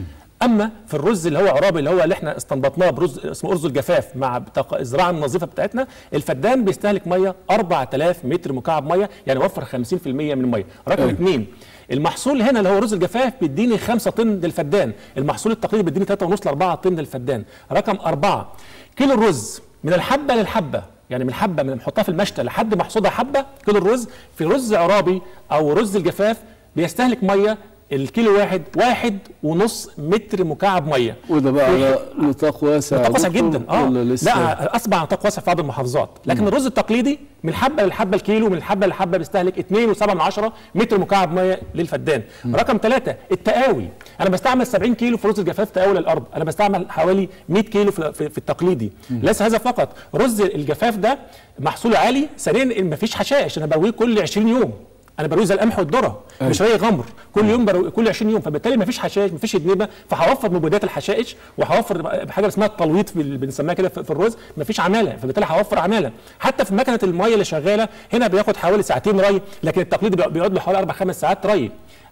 اما في الرز اللي هو عرابي اللي هو اللي احنا استنبطناه برز اسمه ارز الجفاف مع الزراعه النظيفه بتاعتنا، الفدان بيستهلك ميه أربعة آلاف متر مكعب ميه، يعني وفر خمسين في المية من الميه. رقم اثنين، المحصول هنا اللي هو رز الجفاف بيديني خمسة طن للفدان، المحصول التقليدي بيديني ثلاثة ونص ل أربعة طن للفدان. رقم أربعة، كيلو الرز من الحبه للحبه، يعني من الحبه من نحطها في المشتى لحد ما احصدها حبه، كيلو الرز في رز عرابي او رز الجفاف بيستهلك ميه الكيلو واحد واحد ونص متر مكعب ميه. وده بقى على نطاق واسع، نطاق واسع جدا. اه لا، اصبح نطاق واسع في بعض المحافظات، لكن مم. الرز التقليدي من الحبه للحبه الكيلو، من الحبه للحبه بيستهلك اتنين وسبعة من عشرة متر مكعب ميه للفدان. مم. رقم ثلاثة، التقاوي. انا بستعمل سبعين كيلو في رز الجفاف تقاوي للارض، انا بستعمل حوالي مية كيلو في, في, في التقليدي. مم. ليس هذا فقط، رز الجفاف ده محصوله عالي، ثانيا مفيش حشائش، انا برويه كل عشرين يوم، انا بروي زي القمح والذره، مش ري غمر، كل يوم بروي كل عشرين يوم، فبالتالي مفيش حشائش، مفيش ادنبه، فهوفر مبيدات الحشائش وهوفر بحاجه اسمها التلويط بنسميها كده في الرز، مفيش عماله، فبالتالي هوفر عماله. حتى في مكنه الميه اللي شغاله هنا بياخد حوالي ساعتين ري، لكن التقليدي بيقعد له حوالي اربع خمس ساعات ري.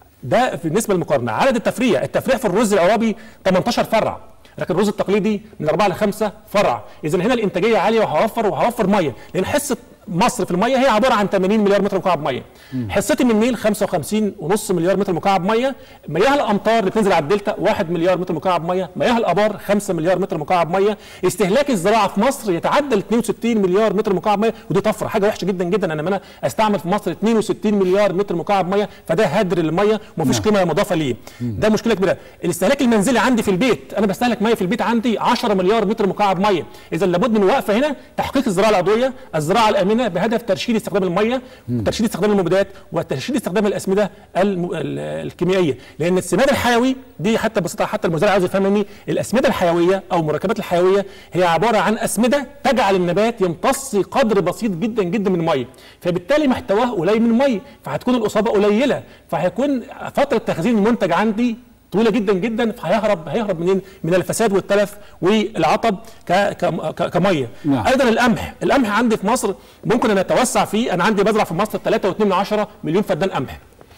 ده بالنسبه للمقارنه. عدد التفريع، التفريع في الرز العرابي تمنتاشر فرع، لكن الرز التقليدي من أربعة لخمسة فرع. اذا هنا الانتاجيه عاليه وهوفر وهوفر ميه، لان حصه مصر في الميه هي عباره عن ثمانين مليار متر مكعب ميه. حصتي من النيل خمسة وخمسين ونص مليار متر مكعب ميه، مياه الامطار اللي بتنزل على الدلتا واحد مليار متر مكعب ميه، مياه الابار خمسة مليار متر مكعب ميه. استهلاك الزراعه في مصر يتعدى اثنين وستين مليار متر مكعب ميه، ودي طفره، حاجه وحشه جدا جدا ان انا استعمل في مصر اثنين وستين مليار متر مكعب ميه، فده هدر للميه ومفيش قيمه مضافه ليه. ده مشكله كبيره. الاستهلاك المنزلي عندي في البيت، انا بستهلك ميه في البيت عندي عشرة مليار متر مكعب ميه. اذا لابد من وقفه هنا، تحقيق الزراعه العضويه، الزراعه الامنه بهدف ترشيد استخدام الميه، وترشيد استخدام المبيدات، وترشيد استخدام الاسمده الكيميائيه، لان السماد الحيوي دي حتى بسيطه، حتى المزارع عاوز يفهمني، الاسمده الحيويه او المركبات الحيويه هي عباره عن اسمده تجعل النبات يمتص قدر بسيط جدا جدا من الميه، فبالتالي محتواه قليل من الميه، فهتكون الاصابه قليله، فهيكون فتره تخزين المنتج عندي طويله جدا جدا، فهيهرب هيهرب منين؟ من الفساد والتلف والعطب ك ك كميه. نعم. ايضا القمح، القمح عندي في مصر ممكن ان اتوسع فيه، انا عندي بزرع في مصر ثلاثة واتنين من عشرة مليون فدان قمح.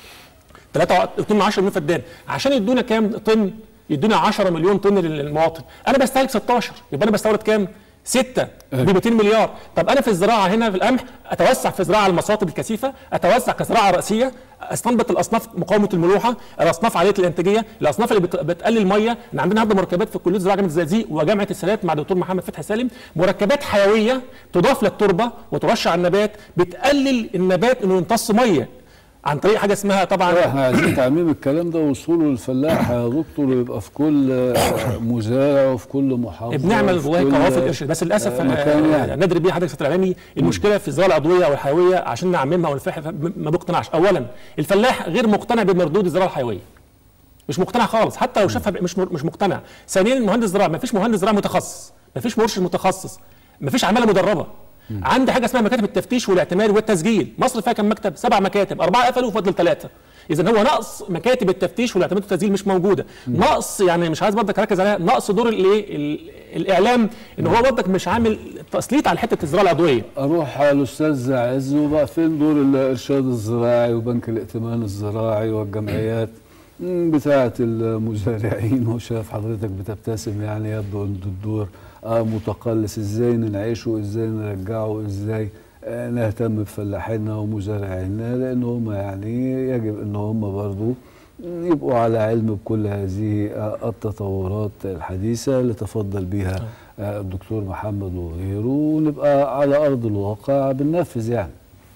ثلاثة واتنين من عشرة مليون فدان، عشان يدونا كام طن؟ يدونا عشرة مليون طن للمواطن، انا بستهلك ستاشر، يبقى انا بستورد كام؟ ستة ب مئتين مليار. طب انا في الزراعه هنا في القمح اتوسع في زراعه المصاطب الكثيفه، اتوسع كزراعه راسيه، استنبط الاصناف مقاومه الملوحه، الاصناف عاليه الانتاجيه، الاصناف اللي بتقلل الميه. احنا عندنا النهارده مركبات في كليه الزراعه جامعه الزقازيق وجامعه السادات مع دكتور محمد فتحي سالم، مركبات حيويه تضاف للتربه وترش على النبات، بتقلل النبات انه يمتص ميه عن طريق حاجه اسمها طبعا. احنا عايزين تعميم الكلام ده ووصوله للفلاح يا دكتور، ويبقى في كل مزارع وفي كل محافظه. بنعمل جواه قوافل ارشاد، بس للاسف يعني ندري بيه حضرتك فتره الاعلامي المشكله في الزراعه العضويه او الحيويه، عشان نعممها ونفرحها ما بيقتنعش. اولا الفلاح غير مقتنع بمردود الزراعه الحيويه، مش مقتنع خالص، حتى لو شافها مش مش مقتنع. ثانيا المهندس زراعه، ما فيش مهندس زراعه متخصص، ما فيش مرشد متخصص، ما فيش عماله مدربه. مم. عندي حاجه اسمها مكاتب التفتيش والاعتماد والتسجيل، مصر فيها كم مكتب؟ سبع مكاتب، اربعه قفلوا وفضل ثلاثه. اذا هو نقص مكاتب التفتيش والاعتماد والتسجيل مش موجوده، مم. نقص يعني مش عايز برضك اركز عليها، نقص دور الايه؟ الاعلام، ان هو برضك مش عامل تسليط على حته الزراعه العضويه. اروح على الاستاذ عز، وبقى فين دور الارشاد الزراعي وبنك الائتمان الزراعي والجمعيات بتاعه المزارعين؟ وشاف حضرتك بتبتسم، يعني يبدو ان الدور آه متقلص. ازاي ننعشه، ازاي نرجعه، ازاي آه نهتم بفلاحينا ومزارعينا، لان هم يعني يجب ان هم برضو يبقوا على علم بكل هذه آه التطورات الحديثه اللي تفضل بها آه الدكتور محمد وغيره، ونبقى على ارض الواقع بننفذ. يعني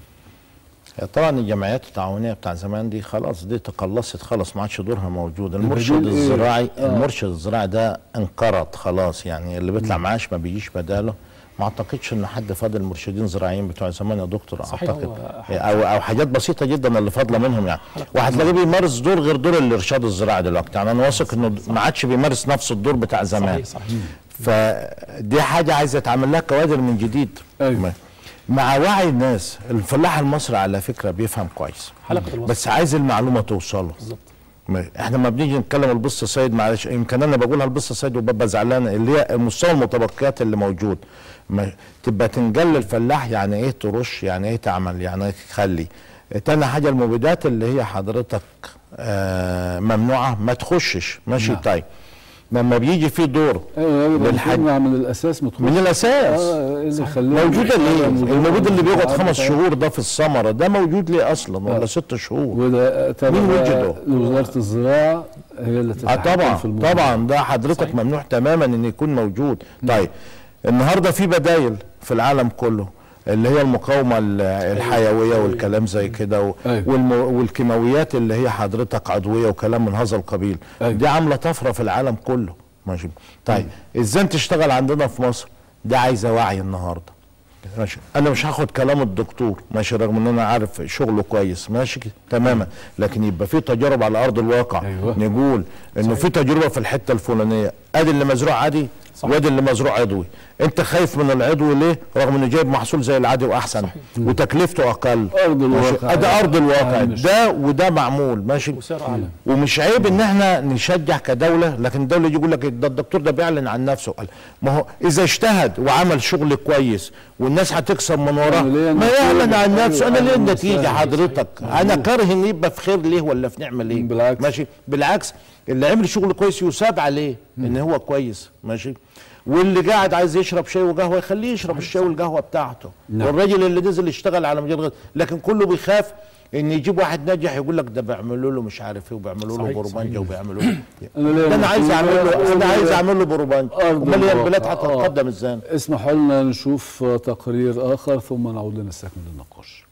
طبعا الجمعيات التعاونيه بتاع زمان دي خلاص، دي تقلصت خلاص، ما عادش دورها موجود. المرشد الزراعي آه. المرشد الزراعي ده انقرض خلاص، يعني اللي بيطلع معاش ما بيجيش بداله. ما اعتقدش ان حد فاضل مرشدين زراعيين بتوع زمان يا دكتور، اعتقد او او حاجات بسيطه جدا اللي فاضله منهم، يعني وهتلاقيه بيمارس دور غير دور الارشاد الزراعي دلوقتي. يعني انا واثق انه ما عادش بيمارس نفس الدور بتاع زمان. صحيح صحيح. فدي حاجه عايزه تعمل لها كوادر من جديد. أيوة. مع وعي الناس. الفلاح المصري على فكره بيفهم كويس، بس عايز المعلومه توصله. بالظبط. احنا لما بنيجي نتكلم البص سيد، معلش يمكن انا بقولها البص سيد وببقى زعلان، اللي هي مستوى المتبقيات اللي موجود، تبقى تنجل الفلاح يعني ايه ترش، يعني ايه تعمل، يعني ايه تخلي. تاني حاجه المبيدات اللي هي حضرتك آه ممنوعه، ما تخشش. ماشي. طيب لما بيجي في دور للحد من الاساس متخصص من الاساس آه موجوده ليه؟ الموجود اللي بيقعد خمس شهور ده في الثمره ده موجود ليه اصلا ولا آه. ست شهور؟ وده مين وجده؟ وزاره الزراعه هي اللي تتحكم آه طبعا في الموضوع. طبعا ده حضرتك صحيح. ممنوع تماما ان يكون موجود. طيب النهارده في بدايل في العالم كله اللي هي المقاومه الحيويه والكلام زي كده والكيماويات اللي هي حضرتك عضويه وكلام من هذا القبيل. دي عامله طفره في العالم كله. ماشي. طيب ازاي تشتغل عندنا في مصر؟ ده عايزه وعي النهارده. ماشي. انا مش هاخد كلام الدكتور ماشي رغم ان انا عارف شغله كويس ماشي تماما، لكن يبقى في تجارب على ارض الواقع. أيوة. نقول انه في تجربه في الحته الفلانيه ادي اللي مزروع عادي وادي اللي مزروع عضوي، انت خايف من العضوي ليه رغم انه جايب محصول زي العادي واحسن صحيح. وتكلفته اقل. ارض الواقع ده ارض الواقع ده وده معمول ماشي. ومش عيب ان احنا نشجع كدوله، لكن الدوله يجي يقول لك ده الدكتور ده بيعلن عن نفسه. ما هو اذا اجتهد وعمل شغل كويس والناس هتكسب من وراه ما يعلن عن نفسه. انا ليه النتيجه حضرتك؟ انا كاره ان يبقى في خير ليه ولا في نعمه ليه؟ بالعكس. ماشي بالعكس اللي عمل شغل كويس يساب عليه ان هو كويس ماشي، واللي قاعد عايز يشرب شاي وقهوه يخليه يشرب الشاي والقهوه بتاعته. نعم. والراجل اللي نزل يشتغل على مجال غير، لكن كله بيخاف ان يجيب واحد ناجح يقول لك ده بيعملوا له مش عارف ايه وبيعملوا له بروبانجا وبيعملوا له ده انا عايز اعمل له انا عايز اعمل له بروبانجا. امال هي البلاد هتتقدم ازاي؟ اسمحوا لنا نشوف تقرير اخر ثم نعود لنستكمل النقاش.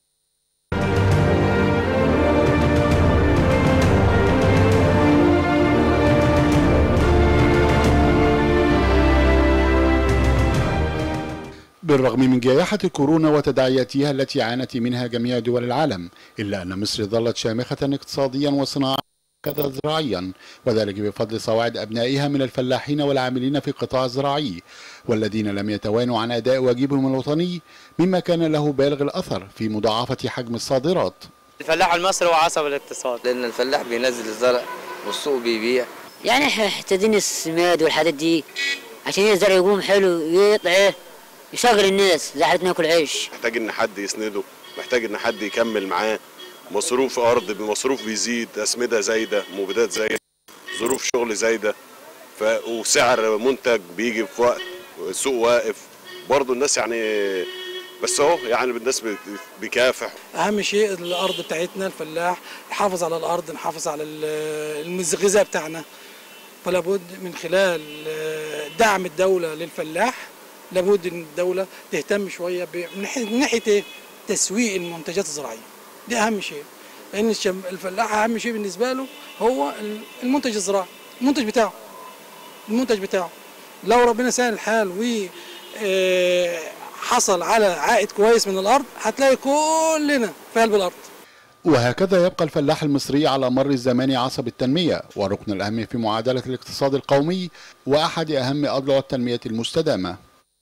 بالرغم من جائحة كورونا وتداعياتها التي عانت منها جميع دول العالم، إلا أن مصر ظلت شامخة اقتصاديا وصناعيا كذا زراعيا، وذلك بفضل صواعد أبنائها من الفلاحين والعاملين في القطاع الزراعي، والذين لم يتوانوا عن أداء واجبهم الوطني، مما كان له بالغ الأثر في مضاعفة حجم الصادرات. الفلاح المصري هو عصب الاقتصاد، لأن الفلاح بينزل الزرع والسوق بيبيع. يعني احنا محتاجين السماد والحاجات دي عشان الزرع يقوم حلو يطلع يشغل الناس زي حالتنا ناكل عيش. محتاج ان حد يسنده، محتاج ان حد يكمل معاه، مصروف ارض بمصروف بيزيد، اسمده زايده، مبيدات زايده، ظروف شغل زايده، ف... وسعر منتج بيجي في وقت السوق واقف برضه الناس يعني، بس اهو يعني الناس بيكافح. اهم شيء الارض بتاعتنا الفلاح نحافظ على الارض، نحافظ على الغذاء بتاعنا، فلا بد من خلال دعم الدوله للفلاح لابد ان الدوله تهتم شويه من ناحيه ايه؟ تسويق المنتجات الزراعيه. دي اهم شيء، لان الفلاح اهم شيء بالنسبه له هو المنتج الزراعي، المنتج بتاعه المنتج بتاعه لو ربنا سهل الحال وحصل على عائد كويس من الارض هتلاقي كلنا في قلب الارض. وهكذا يبقى الفلاح المصري على مر الزمان عصب التنمية والركن الأهم في معادلة الاقتصاد القومي وأحد أهم أضلاع التنمية المستدامة.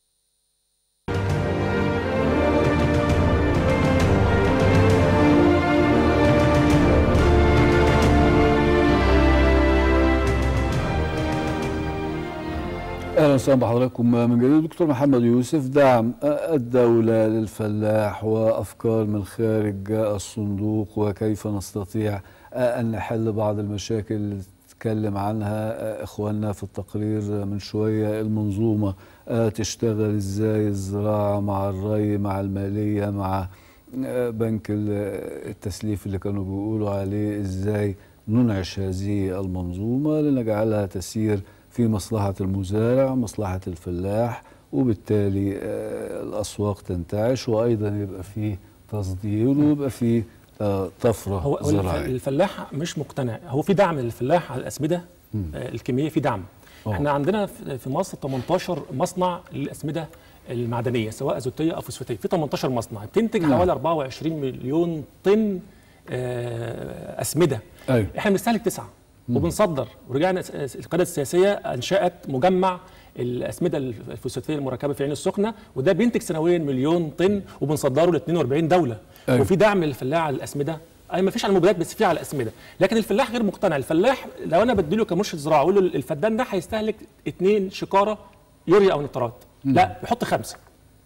اهلا وسهلا بحضراتكم من جديد. دكتور محمد يوسف، دعم الدولة للفلاح وافكار من خارج الصندوق وكيف نستطيع ان نحل بعض المشاكل اللي تكلم عنها اخواننا في التقرير من شوية. المنظومة تشتغل ازاي، الزراعة مع الري مع المالية مع بنك التسليف اللي كانوا بيقولوا عليه، ازاي ننعش هذه المنظومة لنجعلها تسير في مصلحة المزارع، مصلحة الفلاح، وبالتالي الأسواق تنتعش وأيضا يبقى فيه تصدير ويبقى فيه طفرة هو زراعية. الفلاح مش مقتنع، هو في دعم للفلاح على الأسمدة الكيميائية، في دعم. أوه. احنا عندنا في مصر ثمانية عشر مصنع للأسمدة المعدنية سواء أزوتية أو فوسفاتية، في ثمانية عشر مصنع بتنتج حوالي أربعة وعشرين مليون طن أسمدة. أيوه. احنا بنستهلك تسعة وبنصدر، ورجعنا القياده السياسيه انشات مجمع الاسمده الفوسفاتيه المركبه في عين السخنه، وده بينتج سنويا مليون طن وبنصدره ل اثنين وأربعين دوله. أيوة. وفي دعم للفلاح على الاسمده، اي ما فيش على المبيدات بس في على الاسمده، لكن الفلاح غير مقتنع. الفلاح لو انا بديله كمرشد زراعه اقول له الفدان ده هيستهلك اثنين شكاره يوريا او نترات، لا يحط خمسه.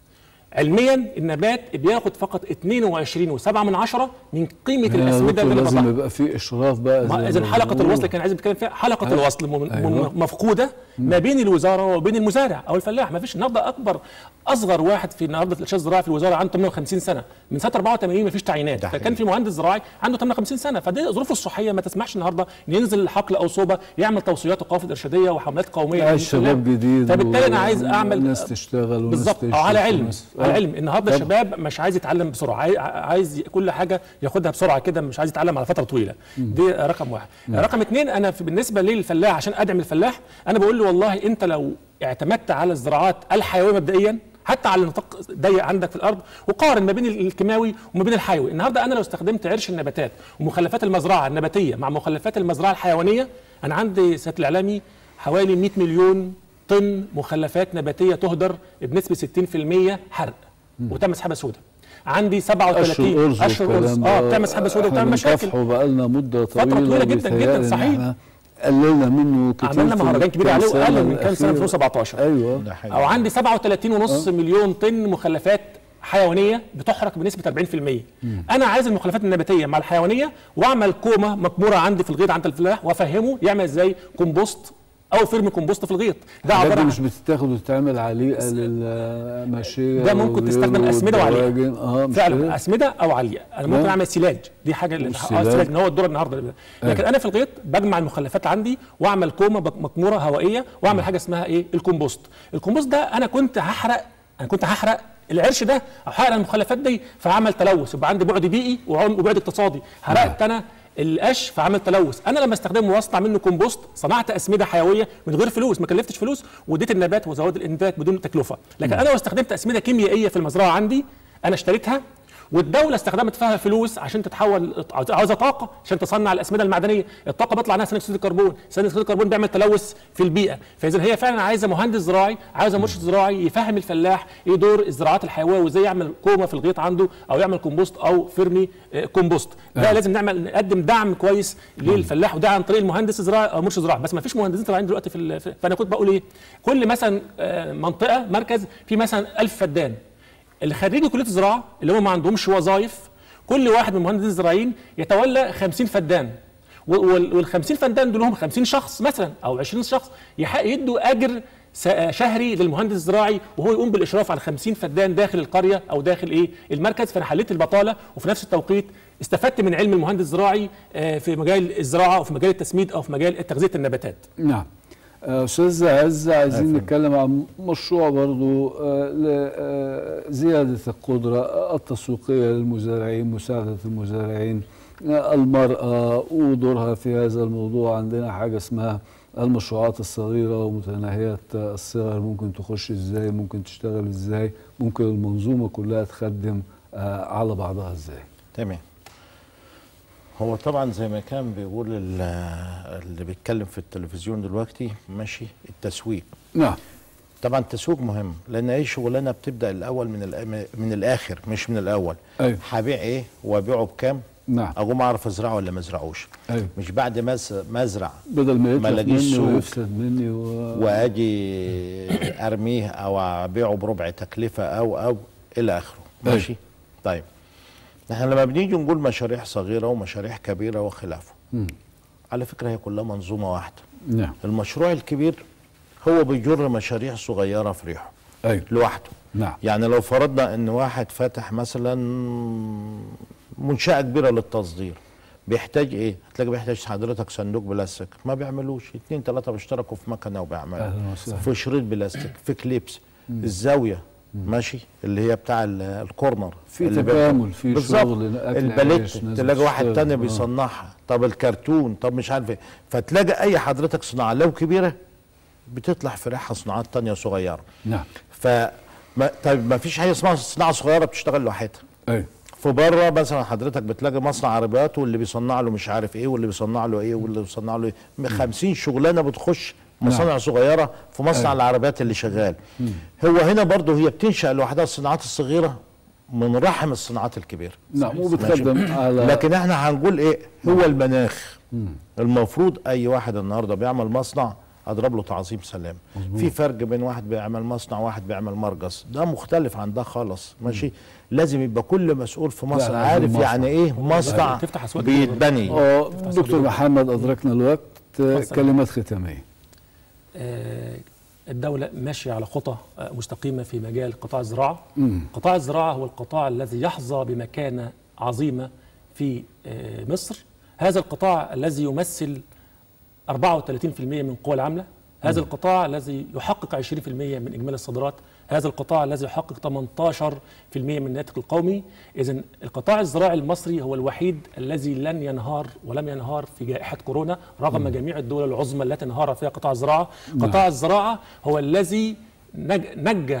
علميا النبات بياخد فقط اتنين وعشرين وسبعة من عشرة من قيمه الاسمده اللي انا لازم بضعها. يبقى في اشراف بقى. اذا حلقه الوصل كان عايز يتكلم فيها، حلقه أيوة. الوصل أيوة. مفقوده ما بين الوزاره وبين المزارع او الفلاح. ما فيش النهارده اكبر اصغر واحد في النهارده الارشاد الزراعي في الوزاره عنده ثمانية وخمسين سنه، من سنه أربعة وثمانين ما فيش تعيينات، فكان في مهندس زراعي عنده ثمانية وخمسين سنه، فدي ظروفه الصحيه ما تسمحش النهارده ان ينزل الحقل او صوبه يعمل توصيات وقوافل ارشاديه وحملات قوميه. شباب جديد، فبالتالي انا عايز اعمل ناس تشتغل بالظبط على علم على علم. النهارده الشباب مش عايز يتعلم بسرعه، عايز كل حاجه ياخدها بسرعه كده، مش عايز يتعلم على فتره طويله. دي رقم واحد. مم. رقم اثنين، انا بالنسبه للفلاح عشان ادعم الفلاح انا بقول له والله انت لو اعتمدت على الزراعات الحيويه مبدئيا حتى على نطاق ضيق عندك في الارض، وقارن ما بين الكيماوي وما بين الحيوي. النهارده انا لو استخدمت عرش النباتات ومخلفات المزرعه النباتيه مع مخلفات المزرعه الحيوانيه، انا عندي سياده الاعلامي حوالي مئة مليون طن مخلفات نباتيه تهدر بنسبه ستين في المئة حرق وتم سحابه سوداء. عندي سبعة وثلاثين اشهر ارز اه بتعمل سحابه سوداء وبتعمل مشاكل. بقى لنا مده طويله، فتره طويله جدا جدا. صحيح قللنا منه كتير، عملنا مهرجان كبير عليه وقلل من كام سنه في ألفين وسبعتاشر. ايوه. او عندي سبعة وثلاثين ونص مليون طن مخلفات حيوانيه بتحرق بنسبه أربعين في المئة. مم. انا عايز المخلفات النباتيه مع الحيوانيه واعمل كومه مكموره عندي في الغيط عند الفلاح وافهمه يعمل ازاي كومبوست او فيرمي كومبوست في الغيط. ده عباره عن مش بتتاخد وتتعمل عليه للماشيه، ده ممكن تستخدم اسمده وعليقه. اه فعلا اسمده او عليقه. انا ممكن اعمل سيلاج، دي حاجه السيلاج ان هو الدور النهارده. لكن انا في الغيط بجمع المخلفات عندي واعمل كومه مكموره هوائيه واعمل حاجه اسمها ايه الكومبوست. الكومبوست ده انا كنت هحرق انا كنت هحرق العرش ده او هحرق المخلفات دي فعمل تلوث، يبقى عندي بعد بيئي وبعد اقتصادي. حرقت انا القش فعمل تلوث. انا لما استخدمه واصنع منه كومبوست صنعت اسمده حيويه من غير فلوس، ما كلفتش فلوس واديت النبات وزواد الانتاج بدون تكلفه. لكن انا لو استخدمت اسمده كيميائيه في المزرعه عندي انا اشتريتها والدوله استخدمت فيها فلوس عشان تتحول، عاوزه طاقه عشان تصنع الاسمده المعدنيه. الطاقه بيطلع عنها ثاني اكسيد الكربون، ثاني اكسيد الكربون بيعمل تلوث في البيئه. فاذا هي فعلا عايزه مهندس زراعي، عايزه مرشد زراعي يفهم الفلاح ايه دور الزراعات الحيويه وازاي يعمل كومه في الغيط عنده او يعمل كومبوست او فيرمي كومبوست. ده لازم نعمل نقدم دعم كويس للفلاح، وده عن طريق المهندس الزراعي او مرشد زراعي. بس ما فيش مهندسين زراعيين دلوقتي في. فانا كنت بقول ايه، كل مثلا منطقه مركز في مثلا ألف فدان، اللي خريجي كليه الزراعه اللي هم ما عندهمش وظائف كل واحد من المهندسين الزراعيين يتولى خمسين فدان، وال خمسين فدان دول هم خمسين شخص مثلا او عشرين شخص يدوا اجر شهري للمهندس الزراعي وهو يقوم بالاشراف على خمسين فدان داخل القريه او داخل ايه المركز. فانا حليت البطاله وفي نفس التوقيت استفدت من علم المهندس الزراعي في مجال الزراعه او في مجال التسميد او في مجال تغذيه النباتات. نعم. أستاذ عز، عايزين نتكلم عن مشروع برضو لزيادة القدرة التسويقية للمزارعين، مساعدة المزارعين، المرأة ودورها في هذا الموضوع. عندنا حاجة اسمها المشروعات الصغيرة ومتناهية الصغر، ممكن تخش ازاي، ممكن تشتغل ازاي، ممكن المنظومة كلها تخدم على بعضها ازاي. تمام. هو طبعا زي ما كان بيقول اللي بيتكلم في التلفزيون دلوقتي ماشي، التسويق. نعم. طبعا التسويق مهم، لان اي شغلانه بتبدا الاول من من الاخر مش من الاول. أيوه. هبيع ايه وابيعه بكام؟ نعم. اقوم اعرف ازرعه ولا ما ازرعوش. أيوه. مش بعد ما ما ازرع بدل ما الاقيش سوق ويفسد مني و... واجي ارميه او ابيعه بربع تكلفه او او الى اخره. ماشي. أيوه. طيب احنا لما بنيجي نقول مشاريع صغيره ومشاريع كبيره وخلافه، م. على فكره هي كلها منظومه واحده. نعم. المشروع الكبير هو بيجر مشاريع صغيره في ريحه. أيوه. لوحده. نعم. يعني لو فرضنا ان واحد فاتح مثلا منشاه كبيره للتصدير، بيحتاج ايه؟ هتلاقي بيحتاج حضرتك صندوق بلاستيك، ما بيعملوش، اثنين ثلاثه بيشتركوا في مكنه وبيعملوا، في شريط بلاستيك، في كليبس، م. الزاويه ماشي اللي هي بتاع الكورنر، في تكامل، في شغل، الباليت تلاقي واحد تاني بيصنعها، طب الكرتون، طب مش عارف ايه، فتلاقي اي حضرتك صناعه لو كبيره بتطلع في ريحها صناعات تانيه صغيره. نعم. ف طيب ما فيش حاجه اسمها صناعه صغيره بتشتغل لوحدها. ايوه. في بره مثلا حضرتك بتلاقي مصنع عربيات واللي بيصنع له مش عارف ايه واللي بيصنع له ايه واللي بيصنع له ايه، خمسين شغلانه بتخش مصانع نعم. صغيره في مصنع أيوة. العربيات اللي شغال. مم. هو هنا برضه هي بتنشأ لوحدها الصناعات الصغيره من رحم الصناعات الكبيره. نعم. وبتخدم على، لكن احنا هنقول ايه هو المناخ. مم. المفروض اي واحد النهارده بيعمل مصنع اضرب له تعظيم سلام. مظبوط. في فرق بين واحد بيعمل مصنع وواحد بيعمل مرجس، ده مختلف عن ده خالص. ماشي، لازم يبقى كل مسؤول في مصر لا، عارف مصنع. يعني ايه مصنع تفتح أسواق جديدة برضه. بيتبني. اه دكتور محمد ادركنا الوقت، اتفضل. كلمات ختاميه. آه، الدولة ماشية على خطى آه، مستقيمة في مجال قطاع الزراعة. مم. قطاع الزراعة هو القطاع الذي يحظى بمكانة عظيمة في آه، مصر. هذا القطاع الذي يمثل أربعة وثلاثين بالمئة من القوى العاملة، هذا القطاع الذي يحقق عشرين بالمئة من إجمالي الصادرات، هذا القطاع الذي يحقق ثمانية عشر بالمئة من الناتج القومي. إذن القطاع الزراعي المصري هو الوحيد الذي لن ينهار ولم ينهار في جائحة كورونا رغم م. جميع الدول العظمى التي انهار فيها قطاع الزراعة. قطاع الزراعة هو الذي نج نجى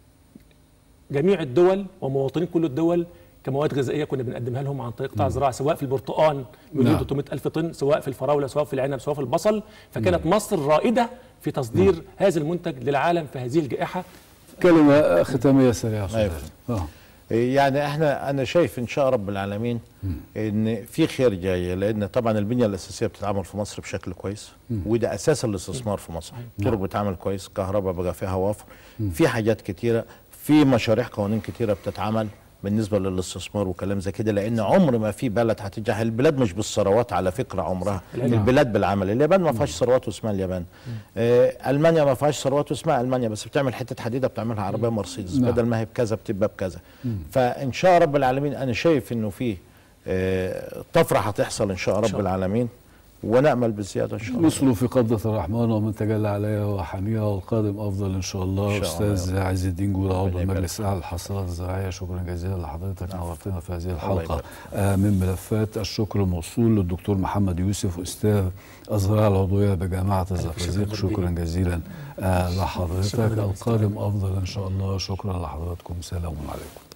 جميع الدول ومواطنين كل الدول كمواد غذائيه كنا بنقدمها لهم عن طريق قطاع الزراعه، سواء في البرتقال مليون وثلاثمئة الف طن، سواء في الفراوله، سواء في العنب، سواء في البصل. فكانت مصر رائده في تصدير نعم. هذا المنتج للعالم في هذه الجائحه. كلمه ختاميه سريعه. أيوة. اه يعني احنا انا شايف ان شاء رب العالمين ان في خير جاي، لان طبعا البنيه الاساسيه بتتعمل في مصر بشكل كويس، وده اساس الاستثمار في مصر. طرق بتتعمل كويس، كهرباء بقى فيها وفر، في حاجات كتيره، في مشاريع قوانين كتيره بتتعمل بالنسبه للاستثمار وكلام زي كده، لان عمر ما في بلد هتنجح. البلاد مش بالثروات على فكره عمرها، البلاد بالعمل. اليابان ما فيهاش ثروات واسمها اليابان، آه المانيا ما فيهاش ثروات واسمها المانيا، بس بتعمل حته حديده بتعملها عربيه مرسيدس، بدل ما هي بكذا بتبقى بكذا. فان شاء رب العالمين انا شايف انه في آه طفره هتحصل ان شاء رب العالمين، ونأمل بالزيادة إن شاء الله. مصر في قبضة الرحمن ومن تجلى عليها وحاميها، والقادم أفضل إن شاء الله. أستاذ عز الدين جودة عضو المجلس الأعلى للحصانات الزراعية، شكرا جزيلا لحضرتك، نورتنا في هذه الحلقة آه من ملفات. الشكر موصول للدكتور محمد يوسف أستاذ الزراعة العضوية بجامعة الزقازيق، شكرا جزيلا آه لحضرتك. القادم أفضل إن شاء الله. شكرا لحضراتكم، سلام عليكم.